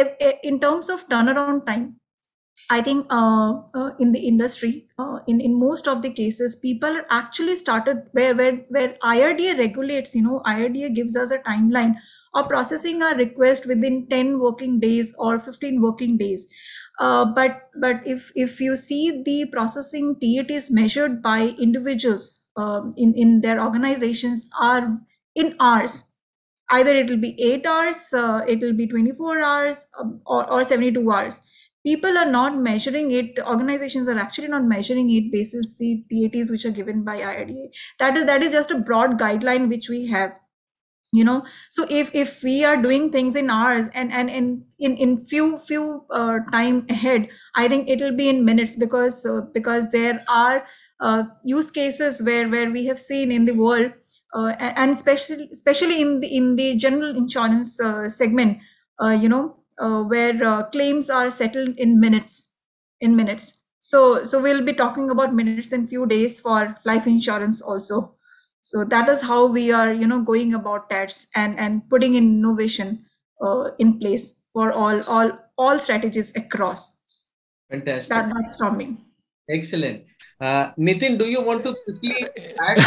in terms of turnaround time, I think uh, uh, in the industry, uh, in in most of the cases, people actually started where where where I R D A regulates. You know, I R D A gives us a timeline of processing our request within ten working days or fifteen working days. Uh, but but if if you see the processing T A Ts measured by individuals um, in in their organizations are in hours. Either it will be eight hours, uh, it will be twenty-four hours, um, or or seventy-two hours. People are not measuring it. Organizations are actually not measuring it basis the T A Ts which are given by I R D A. That is that is just a broad guideline which we have. you know. So if if we are doing things in hours and and, and in in few few uh, time ahead, I think it'll be in minutes, because uh, because there are uh, use cases where where we have seen in the world, uh, and, and especially especially in the in the general insurance uh, segment, uh, you know, uh, where uh, claims are settled in minutes, in minutes. So so we'll be talking about minutes in few days for life insurance also. So that is how we are, you know, going about that, and and putting in innovation uh, in place for all all all strategies across. Fantastic. That, that's from me. Excellent. Uh, Nitin, do you want to quickly add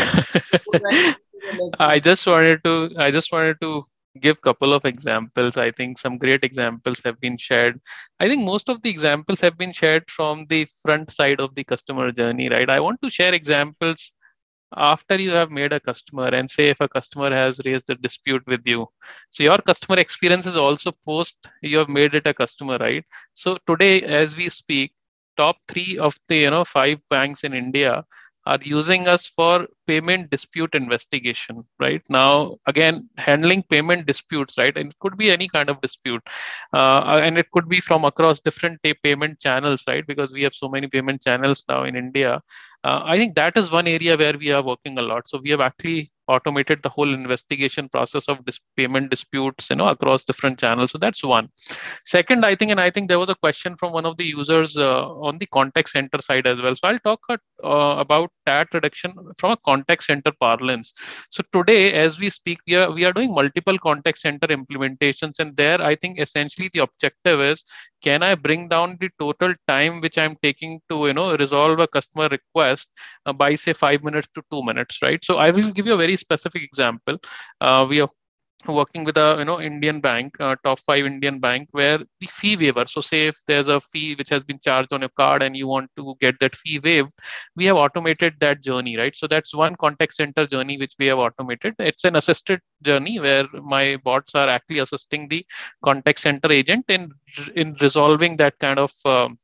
something? I just wanted to I just wanted to give couple of examples. I think some great examples have been shared. I think most of the examples have been shared from the front side of the customer journey, right? I want to share examples after you have made a customer, and say if a customer has raised a dispute with you. So your customer experience is also post you have made it a customer, right? So today, as we speak, top three of the you know five banks in India are using us for payment dispute investigation. Right now, again, handling payment disputes, right? And it could be any kind of dispute, uh, and it could be from across different payment channels, right? Because we have so many payment channels now in India. uh, I think that is one area where we are working a lot. So we have actually automated the whole investigation process of dis- payment disputes, you know, across different channels. So that's one. Second, I think, and I think there was a question from one of the users uh, on the contact center side as well. So I'll talk uh, about that reduction from a contact center parlance. So today, as we speak, we are we are doing multiple contact center implementations, and there I think essentially the objective is, can I bring down the total time which I'm taking to you know resolve a customer request uh, by say five minutes to two minutes, right? So I will give you a very specific example. Uh, we are working with a you know Indian bank, uh, top five Indian bank, where the fee waiver. So say if there's a fee which has been charged on your card and you want to get that fee waived, we have automated that journey, right? So that's one contact center journey which we have automated. It's an assisted journey where my bots are actually assisting the contact center agent in in resolving that kind of um,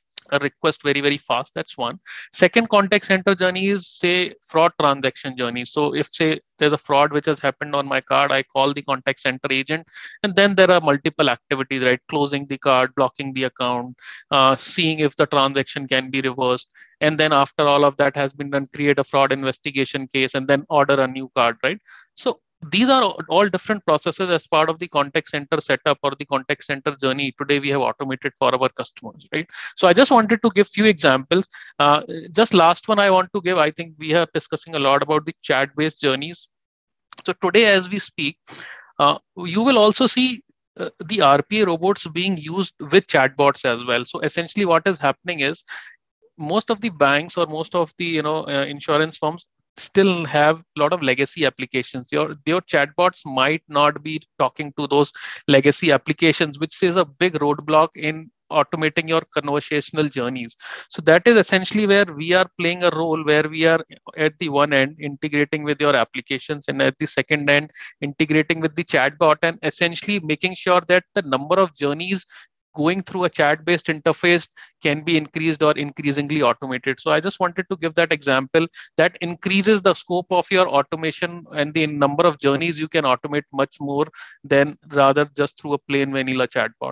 a request very very fast. That's one. Second contact center journey is say fraud transaction journey. So if say there's a fraud which has happened on my card, I call the contact center agent, and then there are multiple activities, right? Closing the card, blocking the account, uh, seeing if the transaction can be reversed, and then after all of that has been done, create a fraud investigation case and then order a new card, right? So these are all different processes as part of the contact center setup or the contact center journey. Today we have automated for our customers, right? So I just wanted to give few examples. Uh, just last one I want to give, I think we are discussing a lot about the chat based journeys. So today as we speak, uh, you will also see uh, the R P A robots being used with chatbots as well. So essentially what is happening is, most of the banks or most of the you know uh, insurance firms still have a lot of legacy applications. Your your chatbots might not be talking to those legacy applications, which is a big roadblock in automating your conversational journeys. So that is essentially where we are playing a role, where we are at the one end integrating with your applications, and at the second end integrating with the chatbot, and essentially making sure that the number of journeys going through a chat based interface can be increased or increasingly automated. So I just wanted to give that example that increases the scope of your automation and the number of journeys you can automate much more than rather just through a plain vanilla chatbot.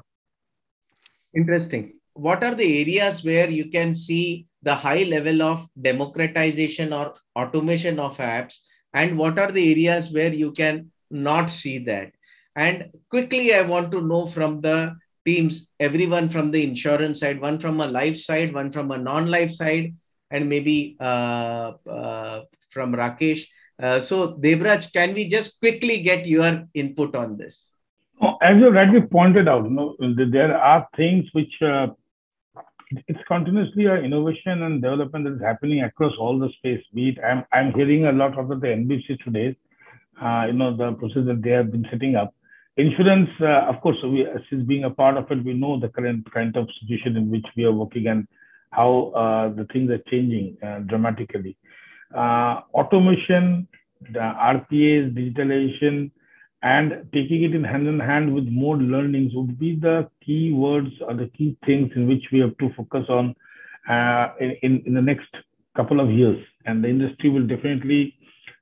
Interesting. What are the areas where you can see the high level of democratization or automation of apps, and what are the areas where you can not see that? And quickly, I want to know from the teams, everyone from the insurance side, one from a life side, one from a non-life side, and maybe uh, uh, from Rakesh. Uh, so, Devraj, can we just quickly get your input on this? Oh, as you rightly pointed out, you know, there are things which uh, it's continuously an innovation and development that is happening across all the space. Be it, I'm I'm hearing a lot of the N B C today, uh, you know, the process that they have been setting up. Insurance, uh, of course, we, since being a part of it, we know the current kind of situation in which we are working and how uh, the things are changing uh, dramatically. Uh, automation, the R P As, digitalization, and taking it in hand in hand with more learnings would be the key words or the key things in which we have to focus on uh, in, in the next couple of years. And the industry will definitely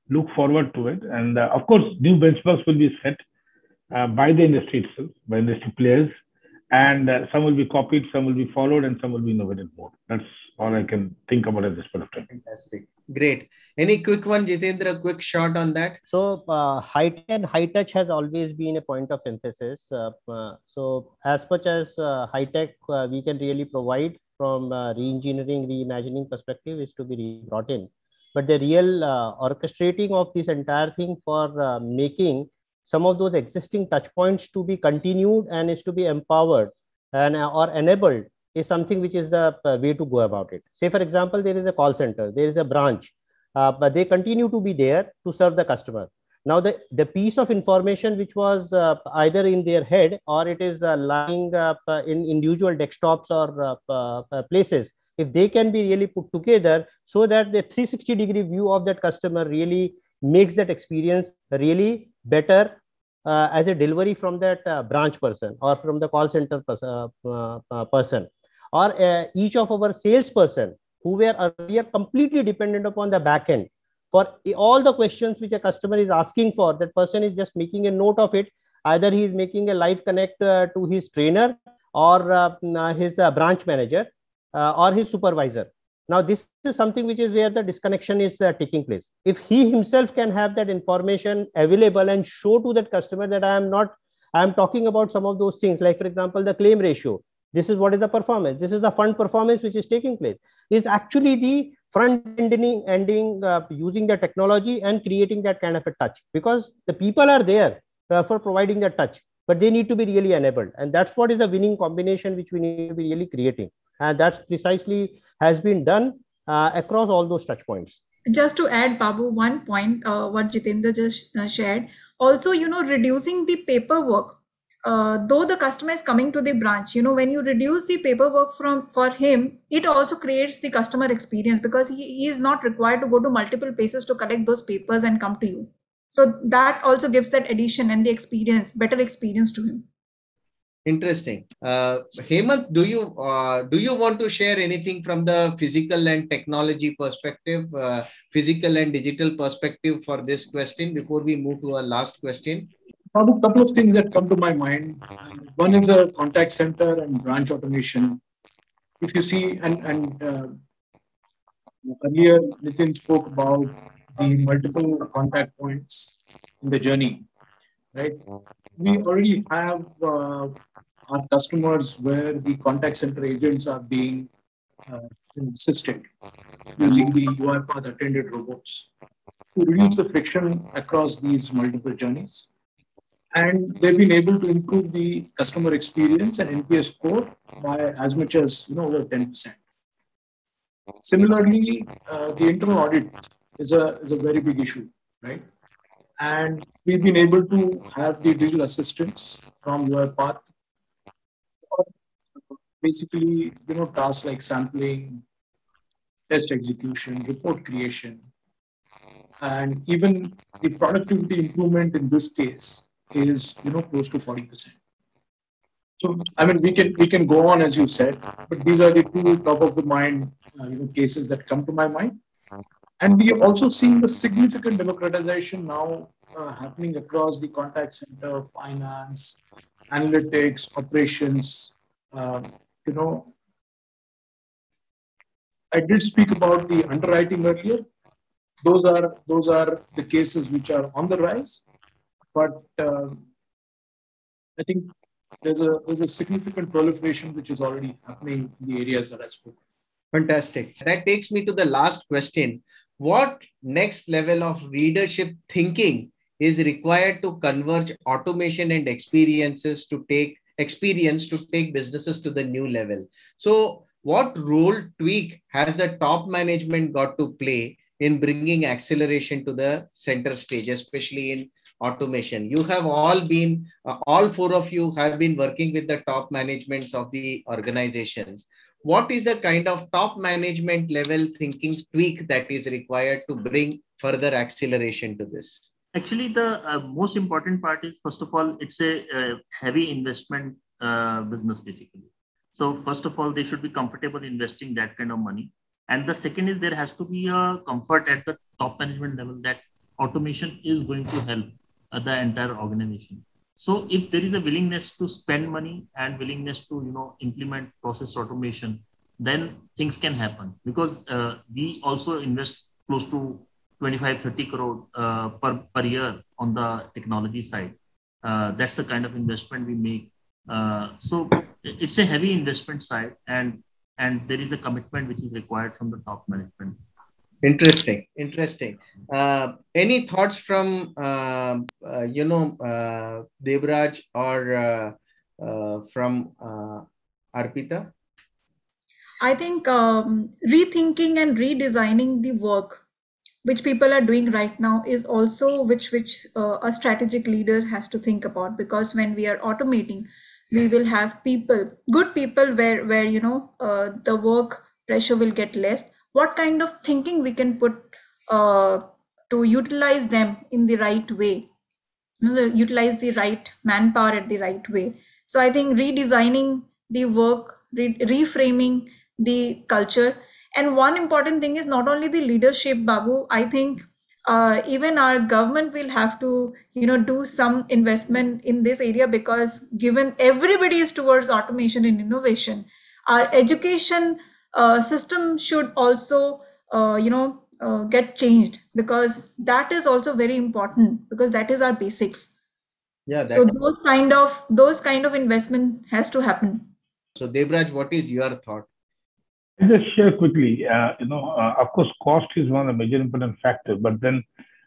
look forward to it. And uh, of course, new benchmarks will be set uh, by the industry itself, by industry players. And uh, some will be copied, some will be followed, and some will be innovated more. That's all I can think about at this point of time. Fantastic. Great. Any quick one, Jitendra, quick shot on that? So uh, high tech and high touch has always been a point of emphasis. Uh, uh, so as much as uh, high tech uh, we can really provide from uh, re-engineering, reimagining perspective is to be brought in. But the real uh, orchestrating of this entire thing for uh, making some of those existing touch points to be continued and is to be empowered and uh, or enabled is something which is the uh, way to go about it. Say, for example, there is a call center, there is a branch, uh, but they continue to be there to serve the customer. Now, the, the piece of information which was uh, either in their head or it is uh, lying uh, in individual desktops or uh, uh, places, if they can be really put together so that the three sixty degree view of that customer really makes that experience really better uh, as a delivery from that uh, branch person or from the call center pers uh, uh, person or uh, each of our salesperson who were earlier completely dependent upon the back end for all the questions which a customer is asking for. That person is just making a note of it. Either he is making a live connect uh, to his trainer or uh, his uh, branch manager uh, or his supervisor. Now, this is something which is where the disconnection is uh, taking place. If he himself can have that information available and show to that customer that I am not, I am talking about some of those things, like for example, the claim ratio. This is what is the performance. This is the fund performance which is taking place. Is actually the front ending, ending uh, using the technology and creating that kind of a touch, because the people are there uh, for providing that touch, but they need to be really enabled. And that's what is the winning combination which we need to be really creating. And that's precisely has been done uh, across all those touch points. Just to add, Babu, one point, uh, what Jitendra just uh, shared, also, you know, reducing the paperwork. Uh, though the customer is coming to the branch, you know, when you reduce the paperwork from for him, it also creates the customer experience, because he, he is not required to go to multiple places to collect those papers and come to you. So that also gives that addition and the experience, better experience to him. Interesting. Uh, Hemant, do you uh, do you want to share anything from the physical and technology perspective, uh, physical and digital perspective for this question before we move to our last question? A couple of things that come to my mind. One is a contact center and branch automation. If you see, and, and uh, earlier Nitin spoke about the multiple contact points in the journey, right? We already have uh, our customers where the contact center agents are being uh, assisted using the UiPath attended robots to reduce the friction across these multiple journeys. And they've been able to improve the customer experience and N P S score by as much as, you know, over ten percent. Similarly, uh, the internal audit is a, is a very big issue, right? And we've been able to have the digital assistants from UiPath, basically, you know, tasks like sampling, test execution, report creation, and even the productivity improvement in this case is, you know, close to forty percent. So, I mean, we can we can go on, as you said, but these are the two top of the mind uh, you know, cases that come to my mind. And we are also seeing the significant democratization now uh, happening across the contact center, finance, analytics, operations. Uh, you know, I did speak about the underwriting earlier. Those are those are the cases which are on the rise. But uh, I think there's a there's a significant proliferation which is already happening in the areas that I spoke. Fantastic. That takes me to the last question. What next level of leadership thinking is required to converge automation and experiences to take experience to take businesses to the new level? So, what role tweak has the top management got to play in bringing acceleration to the center stage, especially in automation? You have all been, uh, all four of you have been working with the top managements of the organizations. What is the kind of top management level thinking tweak that is required to bring further acceleration to this? Actually, the uh, most important part is, first of all, it's a uh, heavy investment uh, business, basically. So first of all, they should be comfortable investing that kind of money. And the second is there has to be a comfort at the top management level that automation is going to help uh, the entire organization. So if there is a willingness to spend money and willingness to, you know, implement process automation, then things can happen, because uh, we also invest close to twenty-five, thirty crore uh, per, per year on the technology side. Uh, that's the kind of investment we make. Uh, so it's a heavy investment side, and, and there is a commitment which is required from the top management. Interesting, interesting. Uh, any thoughts from, uh, uh, you know, uh, Devraj or uh, uh, from uh, Arpita? I think um, rethinking and redesigning the work which people are doing right now is also which which uh, a strategic leader has to think about, because when we are automating, we will have people, good people, where where you know uh, the work pressure will get less. What kind of thinking we can put uh, to utilize them in the right way, you know, utilize the right manpower at the right way. So I think redesigning the work, re- reframing the culture. And one important thing is not only the leadership, Babu, I think uh, even our government will have to, you know, do some investment in this area, because given everybody is towards automation and innovation, our education uh, system should also, uh, you know, uh, get changed, because that is also very important, because that is our basics. Yeah. So those kind of those kind of investment has to happen. So Devraj, what is your thought? I'll just share quickly. Uh, you know, uh, of course, cost is one of the major important factors, but then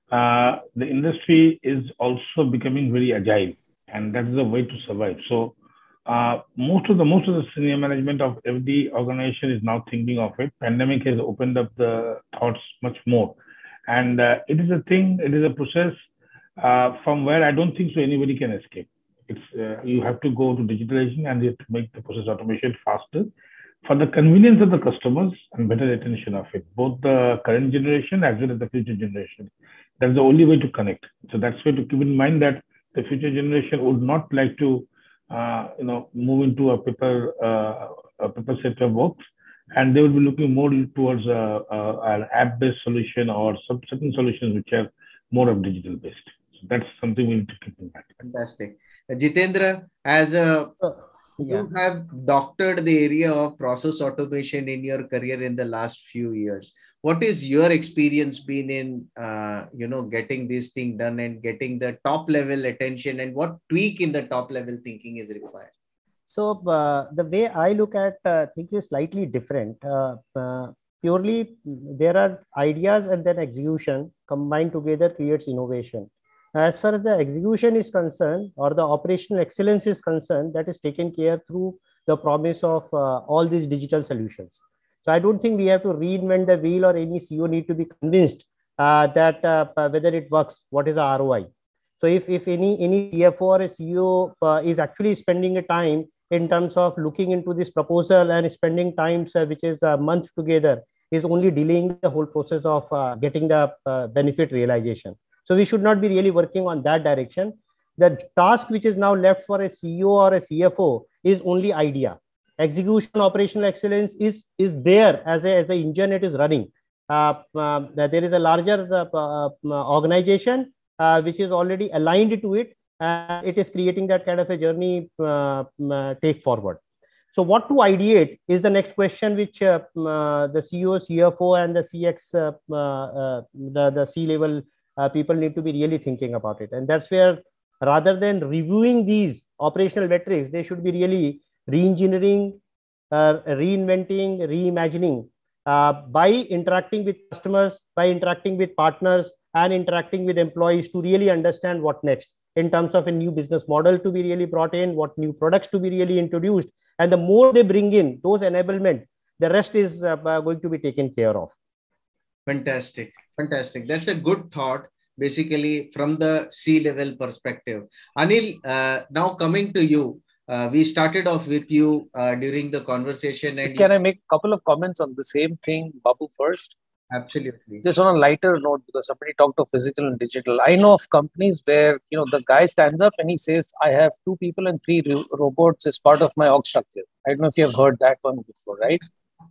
uh, the industry is also becoming very agile, and that is the way to survive. So uh, most of the most of the senior management of every organization is now thinking of it. Pandemic has opened up the thoughts much more, and uh, it is a thing. It is a process uh, from where I don't think so anybody can escape. It's uh, you have to go to digitalization, and you have to make the process automation faster, for the convenience of the customers and better retention of it, both the current generation as well as the future generation. That's the only way to connect. So that's why to keep in mind that the future generation would not like to, uh, you know, move into a paper, uh, a paper set of works, and they will be looking more towards a, a, an app-based solution or some certain solutions which are more of digital-based. So that's something we need to keep in mind. Fantastic. Uh, Jitendra, as a Yeah. you have doctored the area of process automation in your career in the last few years. What is your experience been in, uh, you know, getting this thing done and getting the top level attention, and what tweak in the top level thinking is required? So uh, the way I look at uh, things is slightly different. Uh, uh, purely, there are ideas and then execution combined together creates innovation. As far as the execution is concerned, or the operational excellence is concerned, that is taken care through the promise of uh, all these digital solutions. So I don't think we have to reinvent the wheel, or any C E O need to be convinced uh, that uh, whether it works, what is the R O I. So if, if any, any C F O or a C E O uh, is actually spending a time in terms of looking into this proposal and spending times uh, which is a month together, is only delaying the whole process of uh, getting the uh, benefit realization. So we should not be really working on that direction. The task which is now left for a C E O or a C F O is only idea. Execution, operational excellence is, is there as a, as a engine, it is running. Uh, uh, there is a larger uh, uh, organization uh, which is already aligned to it, and it is creating that kind of a journey uh, uh, take forward. So what to ideate is the next question, which uh, uh, the C E O, C F O, and the C X, uh, uh, the, the C-level Uh, people need to be really thinking about it. And that's where, rather than reviewing these operational metrics, they should be really re-engineering, uh, reinventing, reimagining uh, by interacting with customers, by interacting with partners, and interacting with employees to really understand what next in terms of a new business model to be really brought in, what new products to be really introduced. And the more they bring in those enablement, the rest is uh, going to be taken care of. Fantastic. Fantastic. That's a good thought, basically, from the C-level perspective. Anil, uh, now coming to you, uh, we started off with you uh, during the conversation. And Can I make a couple of comments on the same thing, Babu, first? Absolutely. Just on a lighter note, because somebody talked of physical and digital. I know of companies where, you know, the guy stands up and he says, I have two people and three ro- robots as part of my org structure. I don't know if you have heard that one before, right?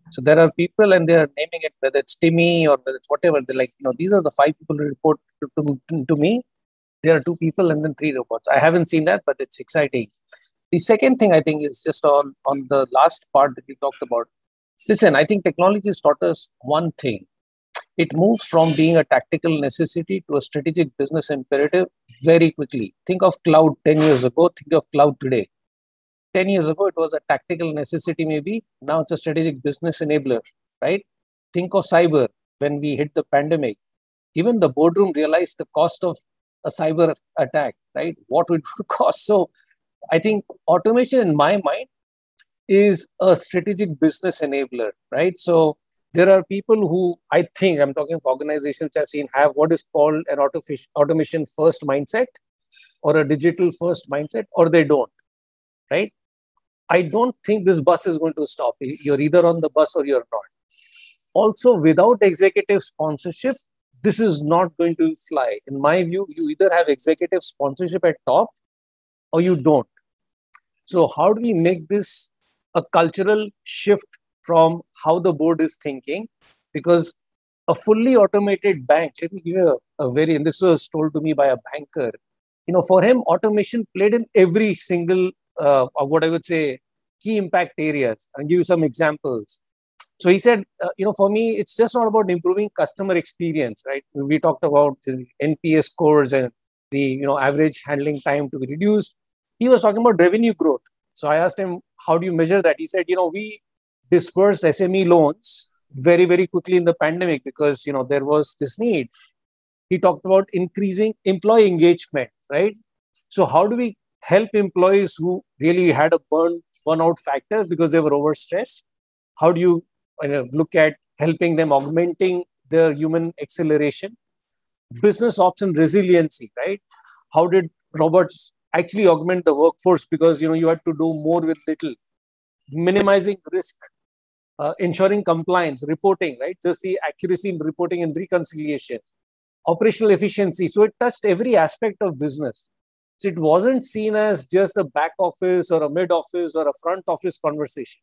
So there are people and they are naming it, whether it's Timmy or whether it's whatever. They're like, you know, these are the five people who report to, to, to me. There are two people and then three robots. I haven't seen that, but it's exciting. The second thing I think is just on, on the last part that we talked about. Listen, I think technology has taught us one thing. It moves from being a tactical necessity to a strategic business imperative very quickly. Think of cloud ten years ago. Think of cloud today. ten years ago, it was a tactical necessity maybe. Now it's a strategic business enabler, right? Think of cyber when we hit the pandemic. Even the boardroom realized the cost of a cyber attack, right? What would it cost? So I think automation in my mind is a strategic business enabler, right? So there are people who I think, I'm talking of organizations I've seen, have what is called an automation first mindset or a digital first mindset, or they don't, right? I don't think this bus is going to stop. You're either on the bus or you're not. Also, without executive sponsorship, this is not going to fly. In my view, you either have executive sponsorship at top or you don't. So how do we make this a cultural shift from how the board is thinking? Because a fully automated bank, let me give you a, a very, and this was told to me by a banker, you know, for him, automation played in every single, uh, what I would say, key impact areas. I'll give you some examples. So he said, uh, you know, for me, it's just not about improving customer experience, right? We talked about the N P S scores and the, you know, average handling time to be reduced. He was talking about revenue growth. So I asked him, how do you measure that? He said, you know, we dispersed S M E loans very, very quickly in the pandemic because, you know, there was this need. He talked about increasing employee engagement, right? So how do we help employees who really had a burn burnout factor because they were overstressed? How do you, you know, look at helping them augmenting their human acceleration? Business ops and resiliency, right? How did robots actually augment the workforce because, you know, you had to do more with little? Minimizing risk, uh, ensuring compliance, reporting, right? Just the accuracy in reporting and reconciliation, operational efficiency. So it touched every aspect of business. So it wasn't seen as just a back office or a mid office or a front office conversation.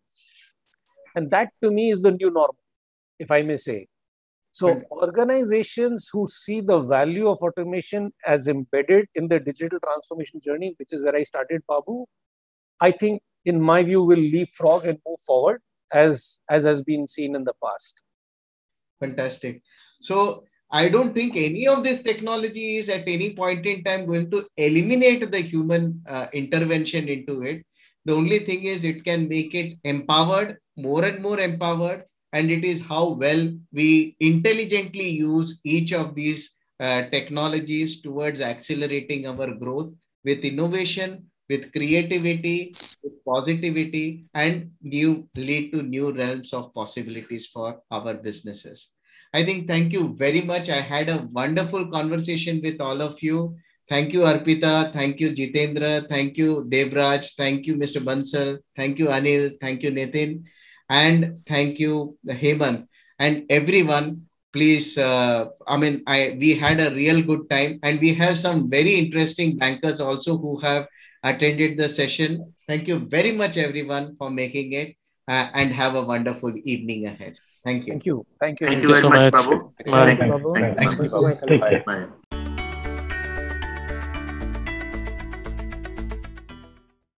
And that to me is the new normal, if I may say. So right. Organizations who see the value of automation as embedded in their digital transformation journey, which is where I started, Babu, I think, in my view, will leapfrog and move forward as, as has been seen in the past. Fantastic. So I don't think any of this technology is at any point in time going to eliminate the human uh, intervention into it. The only thing is it can make it empowered, more and more empowered, and it is how well we intelligently use each of these uh, technologies towards accelerating our growth with innovation, with creativity, with positivity, and new lead to new realms of possibilities for our businesses. I think thank you very much. I had a wonderful conversation with all of you. Thank you, Arpita. Thank you, Jitendra. Thank you, Devraj. Thank you, Mister Bansal. Thank you, Anil. Thank you, Nitin. And thank you, Hemant. And everyone, please, uh, I mean, I we had a real good time. And we have some very interesting bankers also who have attended the session. Thank you very much, everyone, for making it. Uh, and have a wonderful evening ahead. Thank you. Thank you. Thank you. Thank you very much, Babu. Bye. Thank you. Thank you. Thank you. Bye.